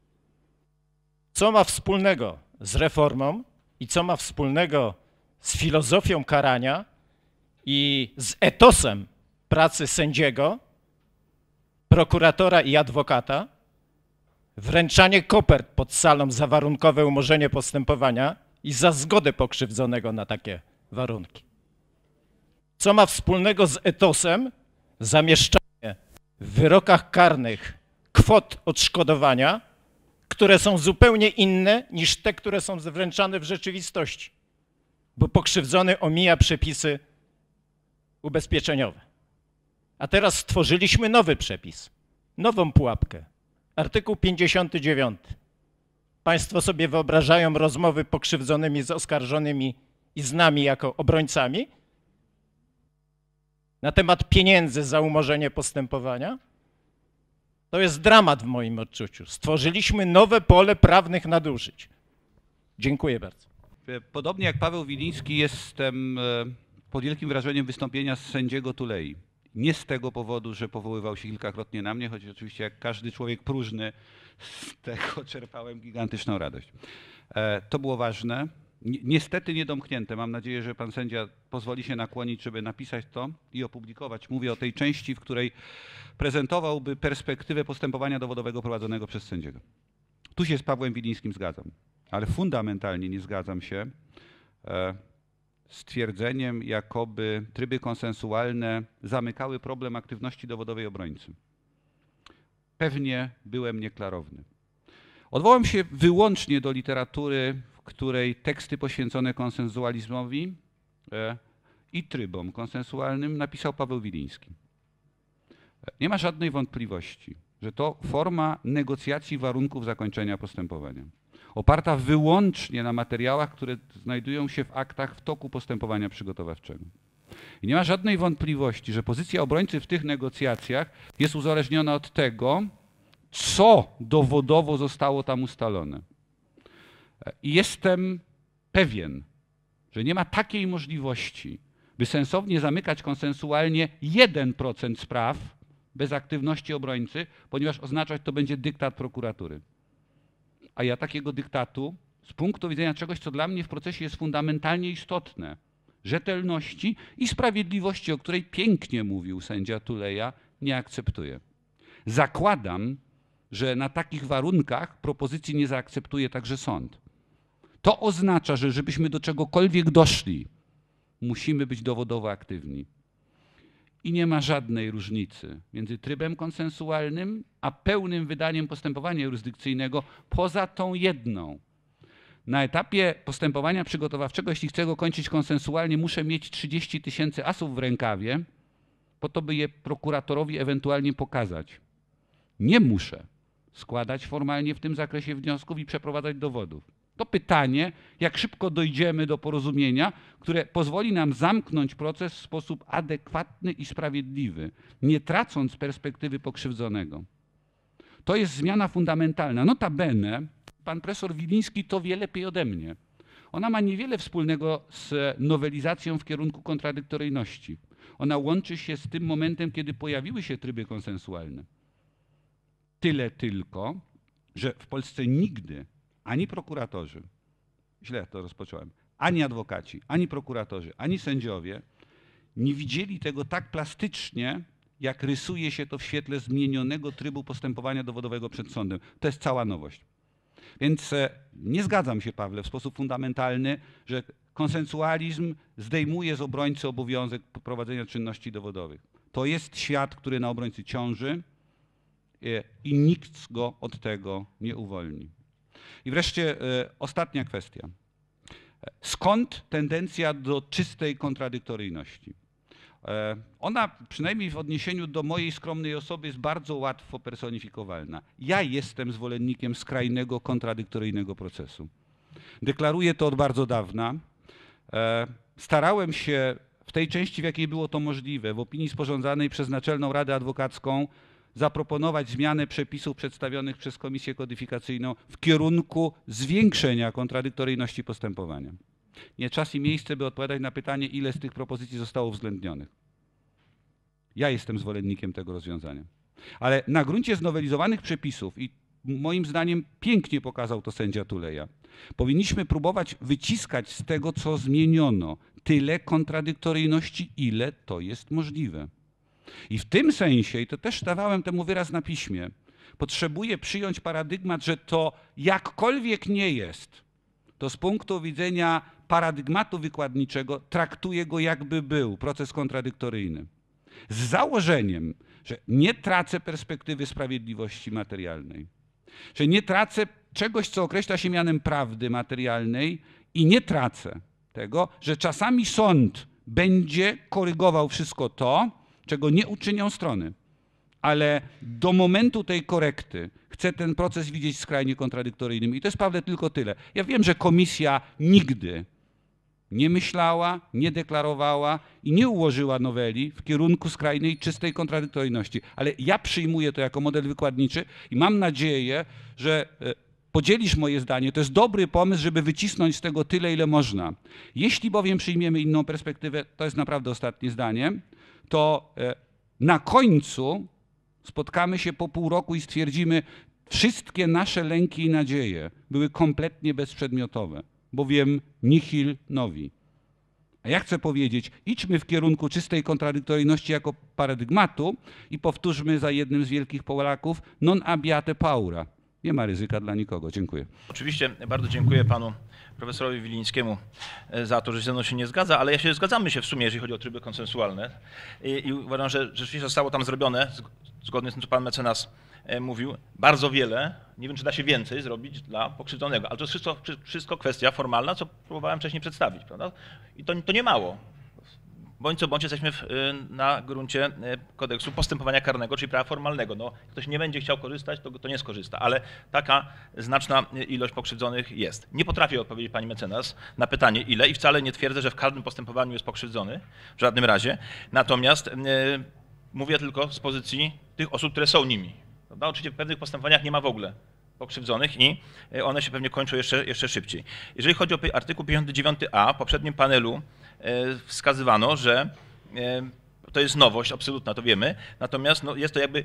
Co ma wspólnego z reformą i co ma wspólnego z filozofią karania i z etosem pracy sędziego, prokuratora i adwokata, wręczanie kopert pod salą za warunkowe umorzenie postępowania i za zgodę pokrzywdzonego na takie warunki. Co ma wspólnego z etosem zamieszczanie w wyrokach karnych kwot odszkodowania, które są zupełnie inne niż te, które są wręczane w rzeczywistości, bo pokrzywdzony omija przepisy ubezpieczeniowe. A teraz stworzyliśmy nowy przepis, nową pułapkę, artykuł pięćdziesiąty dziewiąty. Państwo sobie wyobrażają rozmowy pokrzywdzonymi z oskarżonymi i z nami jako obrońcami? na temat pieniędzy za umorzenie postępowania, to jest dramat w moim odczuciu. Stworzyliśmy nowe pole prawnych nadużyć. Dziękuję bardzo. Podobnie jak Paweł Wiliński jestem pod wielkim wrażeniem wystąpienia sędziego Tulei. Nie z tego powodu, że powoływał się kilkakrotnie na mnie, choć oczywiście jak każdy człowiek próżny z tego czerpałem gigantyczną radość. To było ważne. Niestety niedomknięte. Mam nadzieję, że pan sędzia pozwoli się nakłonić, żeby napisać to i opublikować. Mówię o tej części, w której prezentowałby perspektywę postępowania dowodowego prowadzonego przez sędziego. Tu się z Pawłem Wilińskim zgadzam, ale fundamentalnie nie zgadzam się z twierdzeniem, jakoby tryby konsensualne zamykały problem aktywności dowodowej obrońcy. Pewnie byłem nieklarowny. Odwołam się wyłącznie do literatury, w której teksty poświęcone konsensualizmowi i trybom konsensualnym napisał Paweł Wiliński. Nie ma żadnej wątpliwości, że to forma negocjacji warunków zakończenia postępowania, oparta wyłącznie na materiałach, które znajdują się w aktach w toku postępowania przygotowawczego. I nie ma żadnej wątpliwości, że pozycja obrońcy w tych negocjacjach jest uzależniona od tego, co dowodowo zostało tam ustalone. I jestem pewien, że nie ma takiej możliwości, by sensownie zamykać konsensualnie jeden procent spraw bez aktywności obrońcy, ponieważ oznaczać to będzie dyktat prokuratury. A ja takiego dyktatu z punktu widzenia czegoś, co dla mnie w procesie jest fundamentalnie istotne, rzetelności i sprawiedliwości, o której pięknie mówił sędzia Tuleja, nie akceptuję. Zakładam, że na takich warunkach propozycji nie zaakceptuje także sąd. To oznacza, że żebyśmy do czegokolwiek doszli, musimy być dowodowo aktywni. I nie ma żadnej różnicy między trybem konsensualnym a pełnym wydaniem postępowania jurysdykcyjnego poza tą jedną. Na etapie postępowania przygotowawczego, jeśli chcę go kończyć konsensualnie, muszę mieć trzydzieści tysięcy asów w rękawie, po to, by je prokuratorowi ewentualnie pokazać. Nie muszę składać formalnie w tym zakresie wniosków i przeprowadzać dowodów. To pytanie, jak szybko dojdziemy do porozumienia, które pozwoli nam zamknąć proces w sposób adekwatny i sprawiedliwy, nie tracąc perspektywy pokrzywdzonego. To jest zmiana fundamentalna. Notabene, pan profesor Wiliński to wie lepiej ode mnie. Ona ma niewiele wspólnego z nowelizacją w kierunku kontradyktoryjności. Ona łączy się z tym momentem, kiedy pojawiły się tryby konsensualne. Tyle tylko, że w Polsce nigdy ani prokuratorzy, źle to rozpocząłem, ani adwokaci, ani prokuratorzy, ani sędziowie nie widzieli tego tak plastycznie, jak rysuje się to w świetle zmienionego trybu postępowania dowodowego przed sądem. To jest cała nowość. Więc nie zgadzam się, Pawle, w sposób fundamentalny, że konsensualizm zdejmuje z obrońcy obowiązek prowadzenia czynności dowodowych. To jest świat, który na obrońcy ciąży i nikt go od tego nie uwolni. I wreszcie e, ostatnia kwestia. Skąd tendencja do czystej kontradyktoryjności? E, ona, przynajmniej w odniesieniu do mojej skromnej osoby, jest bardzo łatwo personifikowalna. Ja jestem zwolennikiem skrajnego kontradyktoryjnego procesu. Deklaruję to od bardzo dawna. E, starałem się w tej części, w jakiej było to możliwe, w opinii sporządzanej przez Naczelną Radę Adwokacką, zaproponować zmianę przepisów przedstawionych przez Komisję Kodyfikacyjną w kierunku zwiększenia kontradyktoryjności postępowania. Nie czas i miejsce, by odpowiadać na pytanie, ile z tych propozycji zostało uwzględnionych. Ja jestem zwolennikiem tego rozwiązania. Ale na gruncie znowelizowanych przepisów, i moim zdaniem pięknie pokazał to sędzia Tuleja, powinniśmy próbować wyciskać z tego, co zmieniono, tyle kontradyktoryjności, ile to jest możliwe. I w tym sensie, i to też dawałem temu wyraz na piśmie, potrzebuję przyjąć paradygmat, że to jakkolwiek nie jest, to z punktu widzenia paradygmatu wykładniczego traktuje go jakby był proces kontradyktoryjny. Z założeniem, że nie tracę perspektywy sprawiedliwości materialnej, że nie tracę czegoś, co określa się mianem prawdy materialnej i nie tracę tego, że czasami sąd będzie korygował wszystko to, czego nie uczynią strony, ale do momentu tej korekty chcę ten proces widzieć skrajnie kontradyktoryjnym. I to jest, Pawle, tylko tyle. Ja wiem, że komisja nigdy nie myślała, nie deklarowała i nie ułożyła noweli w kierunku skrajnej, czystej kontradyktoryjności. Ale ja przyjmuję to jako model wykładniczy i mam nadzieję, że podzielisz moje zdanie. To jest dobry pomysł, żeby wycisnąć z tego tyle, ile można. Jeśli bowiem przyjmiemy inną perspektywę, to jest naprawdę ostatnie zdanie, to na końcu spotkamy się po pół roku i stwierdzimy, wszystkie nasze lęki i nadzieje były kompletnie bezprzedmiotowe, bowiem nihil novi. A ja chcę powiedzieć, idźmy w kierunku czystej kontradyktoryjności jako paradygmatu i powtórzmy za jednym z wielkich Polaków non abbiate paura. Nie ma ryzyka dla nikogo. Dziękuję. Oczywiście bardzo dziękuję panu profesorowi Wilińskiemu za to, że ze mną się nie zgadza, ale ja się zgadzamy się w sumie, jeżeli chodzi o tryby konsensualne i, i uważam, że rzeczywiście zostało tam zrobione, zgodnie z tym, co pan mecenas mówił, bardzo wiele, nie wiem, czy da się więcej zrobić dla pokrzywdzonego, ale to jest wszystko, wszystko kwestia formalna, co próbowałem wcześniej przedstawić, prawda? I to, to nie mało. Bądź co bądź jesteśmy w, na gruncie kodeksu postępowania karnego, czyli prawa formalnego. No, jak ktoś nie będzie chciał korzystać, to, to nie skorzysta, ale taka znaczna ilość pokrzywdzonych jest. Nie potrafię odpowiedzieć pani mecenas na pytanie ile i wcale nie twierdzę, że w każdym postępowaniu jest pokrzywdzony, w żadnym razie. Natomiast yy, mówię tylko z pozycji tych osób, które są nimi. Prawda? Oczywiście w pewnych postępowaniach nie ma w ogóle pokrzywdzonych i one się pewnie kończą jeszcze, jeszcze szybciej. Jeżeli chodzi o artykuł pięćdziesiąty dziewiąty a, w poprzednim panelu wskazywano, że to jest nowość absolutna, to wiemy, natomiast no, jest to jakby,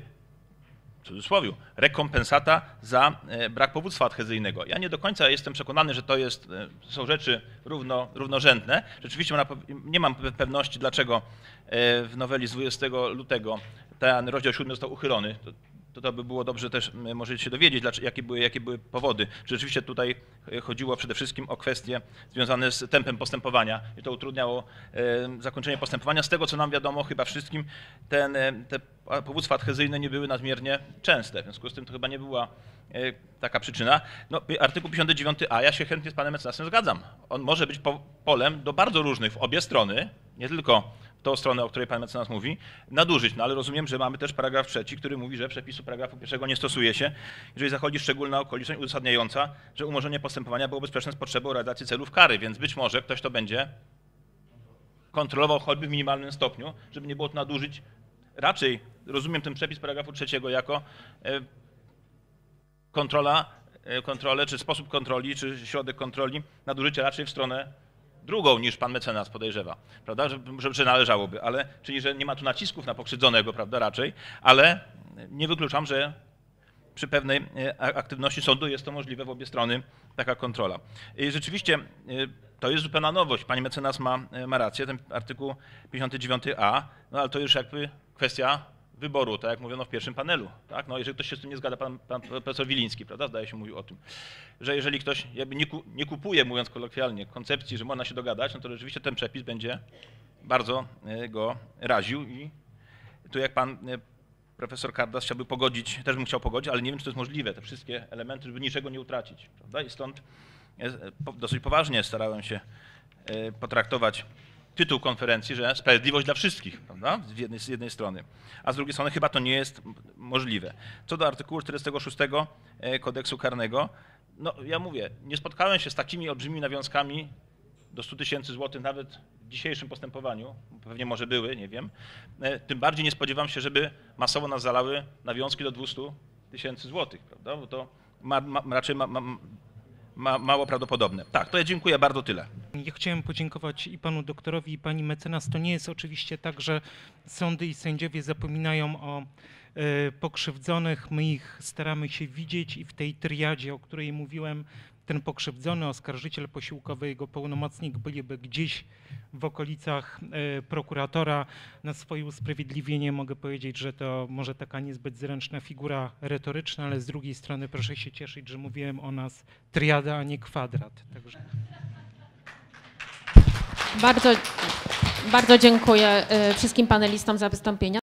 w cudzysłowie, rekompensata za brak powództwa adhezyjnego. Ja nie do końca jestem przekonany, że to jest, są rzeczy równo, równorzędne. Rzeczywiście nie mam pewności, dlaczego w noweli z dwudziestego lutego ten rozdział siódmy został uchylony. To, to by było dobrze też może się dowiedzieć, jakie były, jakie były powody. Rzeczywiście tutaj chodziło przede wszystkim o kwestie związane z tempem postępowania i to utrudniało zakończenie postępowania. Z tego, co nam wiadomo, chyba wszystkim ten, te powództwa adhezyjne nie były nadmiernie częste. W związku z tym to chyba nie była taka przyczyna. No, artykuł pięćdziesiąty dziewiąty a, ja się chętnie z panem mecenasem zgadzam. On może być polem do bardzo różnych w obie strony, nie tylko tą stronę, o której pan mecenas mówi, nadużyć. No ale rozumiem, że mamy też paragraf trzeci, który mówi, że przepisu paragrafu pierwszego nie stosuje się, jeżeli zachodzi szczególna okoliczność uzasadniająca, że umorzenie postępowania byłoby sprzeczne z potrzebą realizacji celów kary, więc być może ktoś to będzie kontrolował choćby w minimalnym stopniu, żeby nie było to nadużyć. Raczej rozumiem ten przepis paragrafu trzeciego jako kontrola, kontrolę, czy sposób kontroli, czy środek kontroli, nadużycie raczej w stronę drugą niż pan mecenas podejrzewa, prawda, że, że, że należałoby, ale, czyli że nie ma tu nacisków na pokrzywdzonego, prawda, raczej, ale nie wykluczam, że przy pewnej aktywności sądu jest to możliwe w obie strony taka kontrola. I rzeczywiście to jest zupełna nowość, pani mecenas ma, ma rację, ten artykuł pięćdziesiąty dziewiąty a, no ale to już jakby kwestia wyboru, tak jak mówiono w pierwszym panelu. Tak? No, jeżeli ktoś się z tym nie zgadza, pan, pan profesor Wiliński, prawda, zdaje się mówił o tym, że jeżeli ktoś jakby nie, ku, nie kupuje, mówiąc kolokwialnie, koncepcji, że można się dogadać, no to rzeczywiście ten przepis będzie bardzo go raził i tu jak pan profesor Kardas chciałby pogodzić, też bym chciał pogodzić, ale nie wiem, czy to jest możliwe, te wszystkie elementy, żeby niczego nie utracić, prawda, i stąd dosyć poważnie starałem się potraktować tytuł konferencji, że sprawiedliwość dla wszystkich, prawda? Z jednej, z jednej strony, a z drugiej strony chyba to nie jest możliwe. Co do artykułu czterdziestego szóstego kodeksu karnego, no ja mówię, nie spotkałem się z takimi olbrzymimi nawiązkami do stu tysięcy złotych nawet w dzisiejszym postępowaniu, pewnie może były, nie wiem, tym bardziej nie spodziewam się, żeby masowo nas zalały nawiązki do dwustu tysięcy złotych, prawda? Bo to ma, ma, raczej ma, ma, Ma, mało prawdopodobne. Tak, to ja dziękuję bardzo, tyle. Ja chciałem podziękować i panu doktorowi, i pani mecenas. To nie jest oczywiście tak, że sądy i sędziowie zapominają o e, pokrzywdzonych. My ich staramy się widzieć i w tej triadzie, o której mówiłem, ten pokrzywdzony, oskarżyciel posiłkowy, jego pełnomocnik byliby gdzieś w okolicach e, prokuratora. Na swoje usprawiedliwienie mogę powiedzieć, że to może taka niezbyt zręczna figura retoryczna, ale z drugiej strony proszę się cieszyć, że mówiłem o nas triada, a nie kwadrat. Także... Bardzo, bardzo dziękuję wszystkim panelistom za wystąpienia.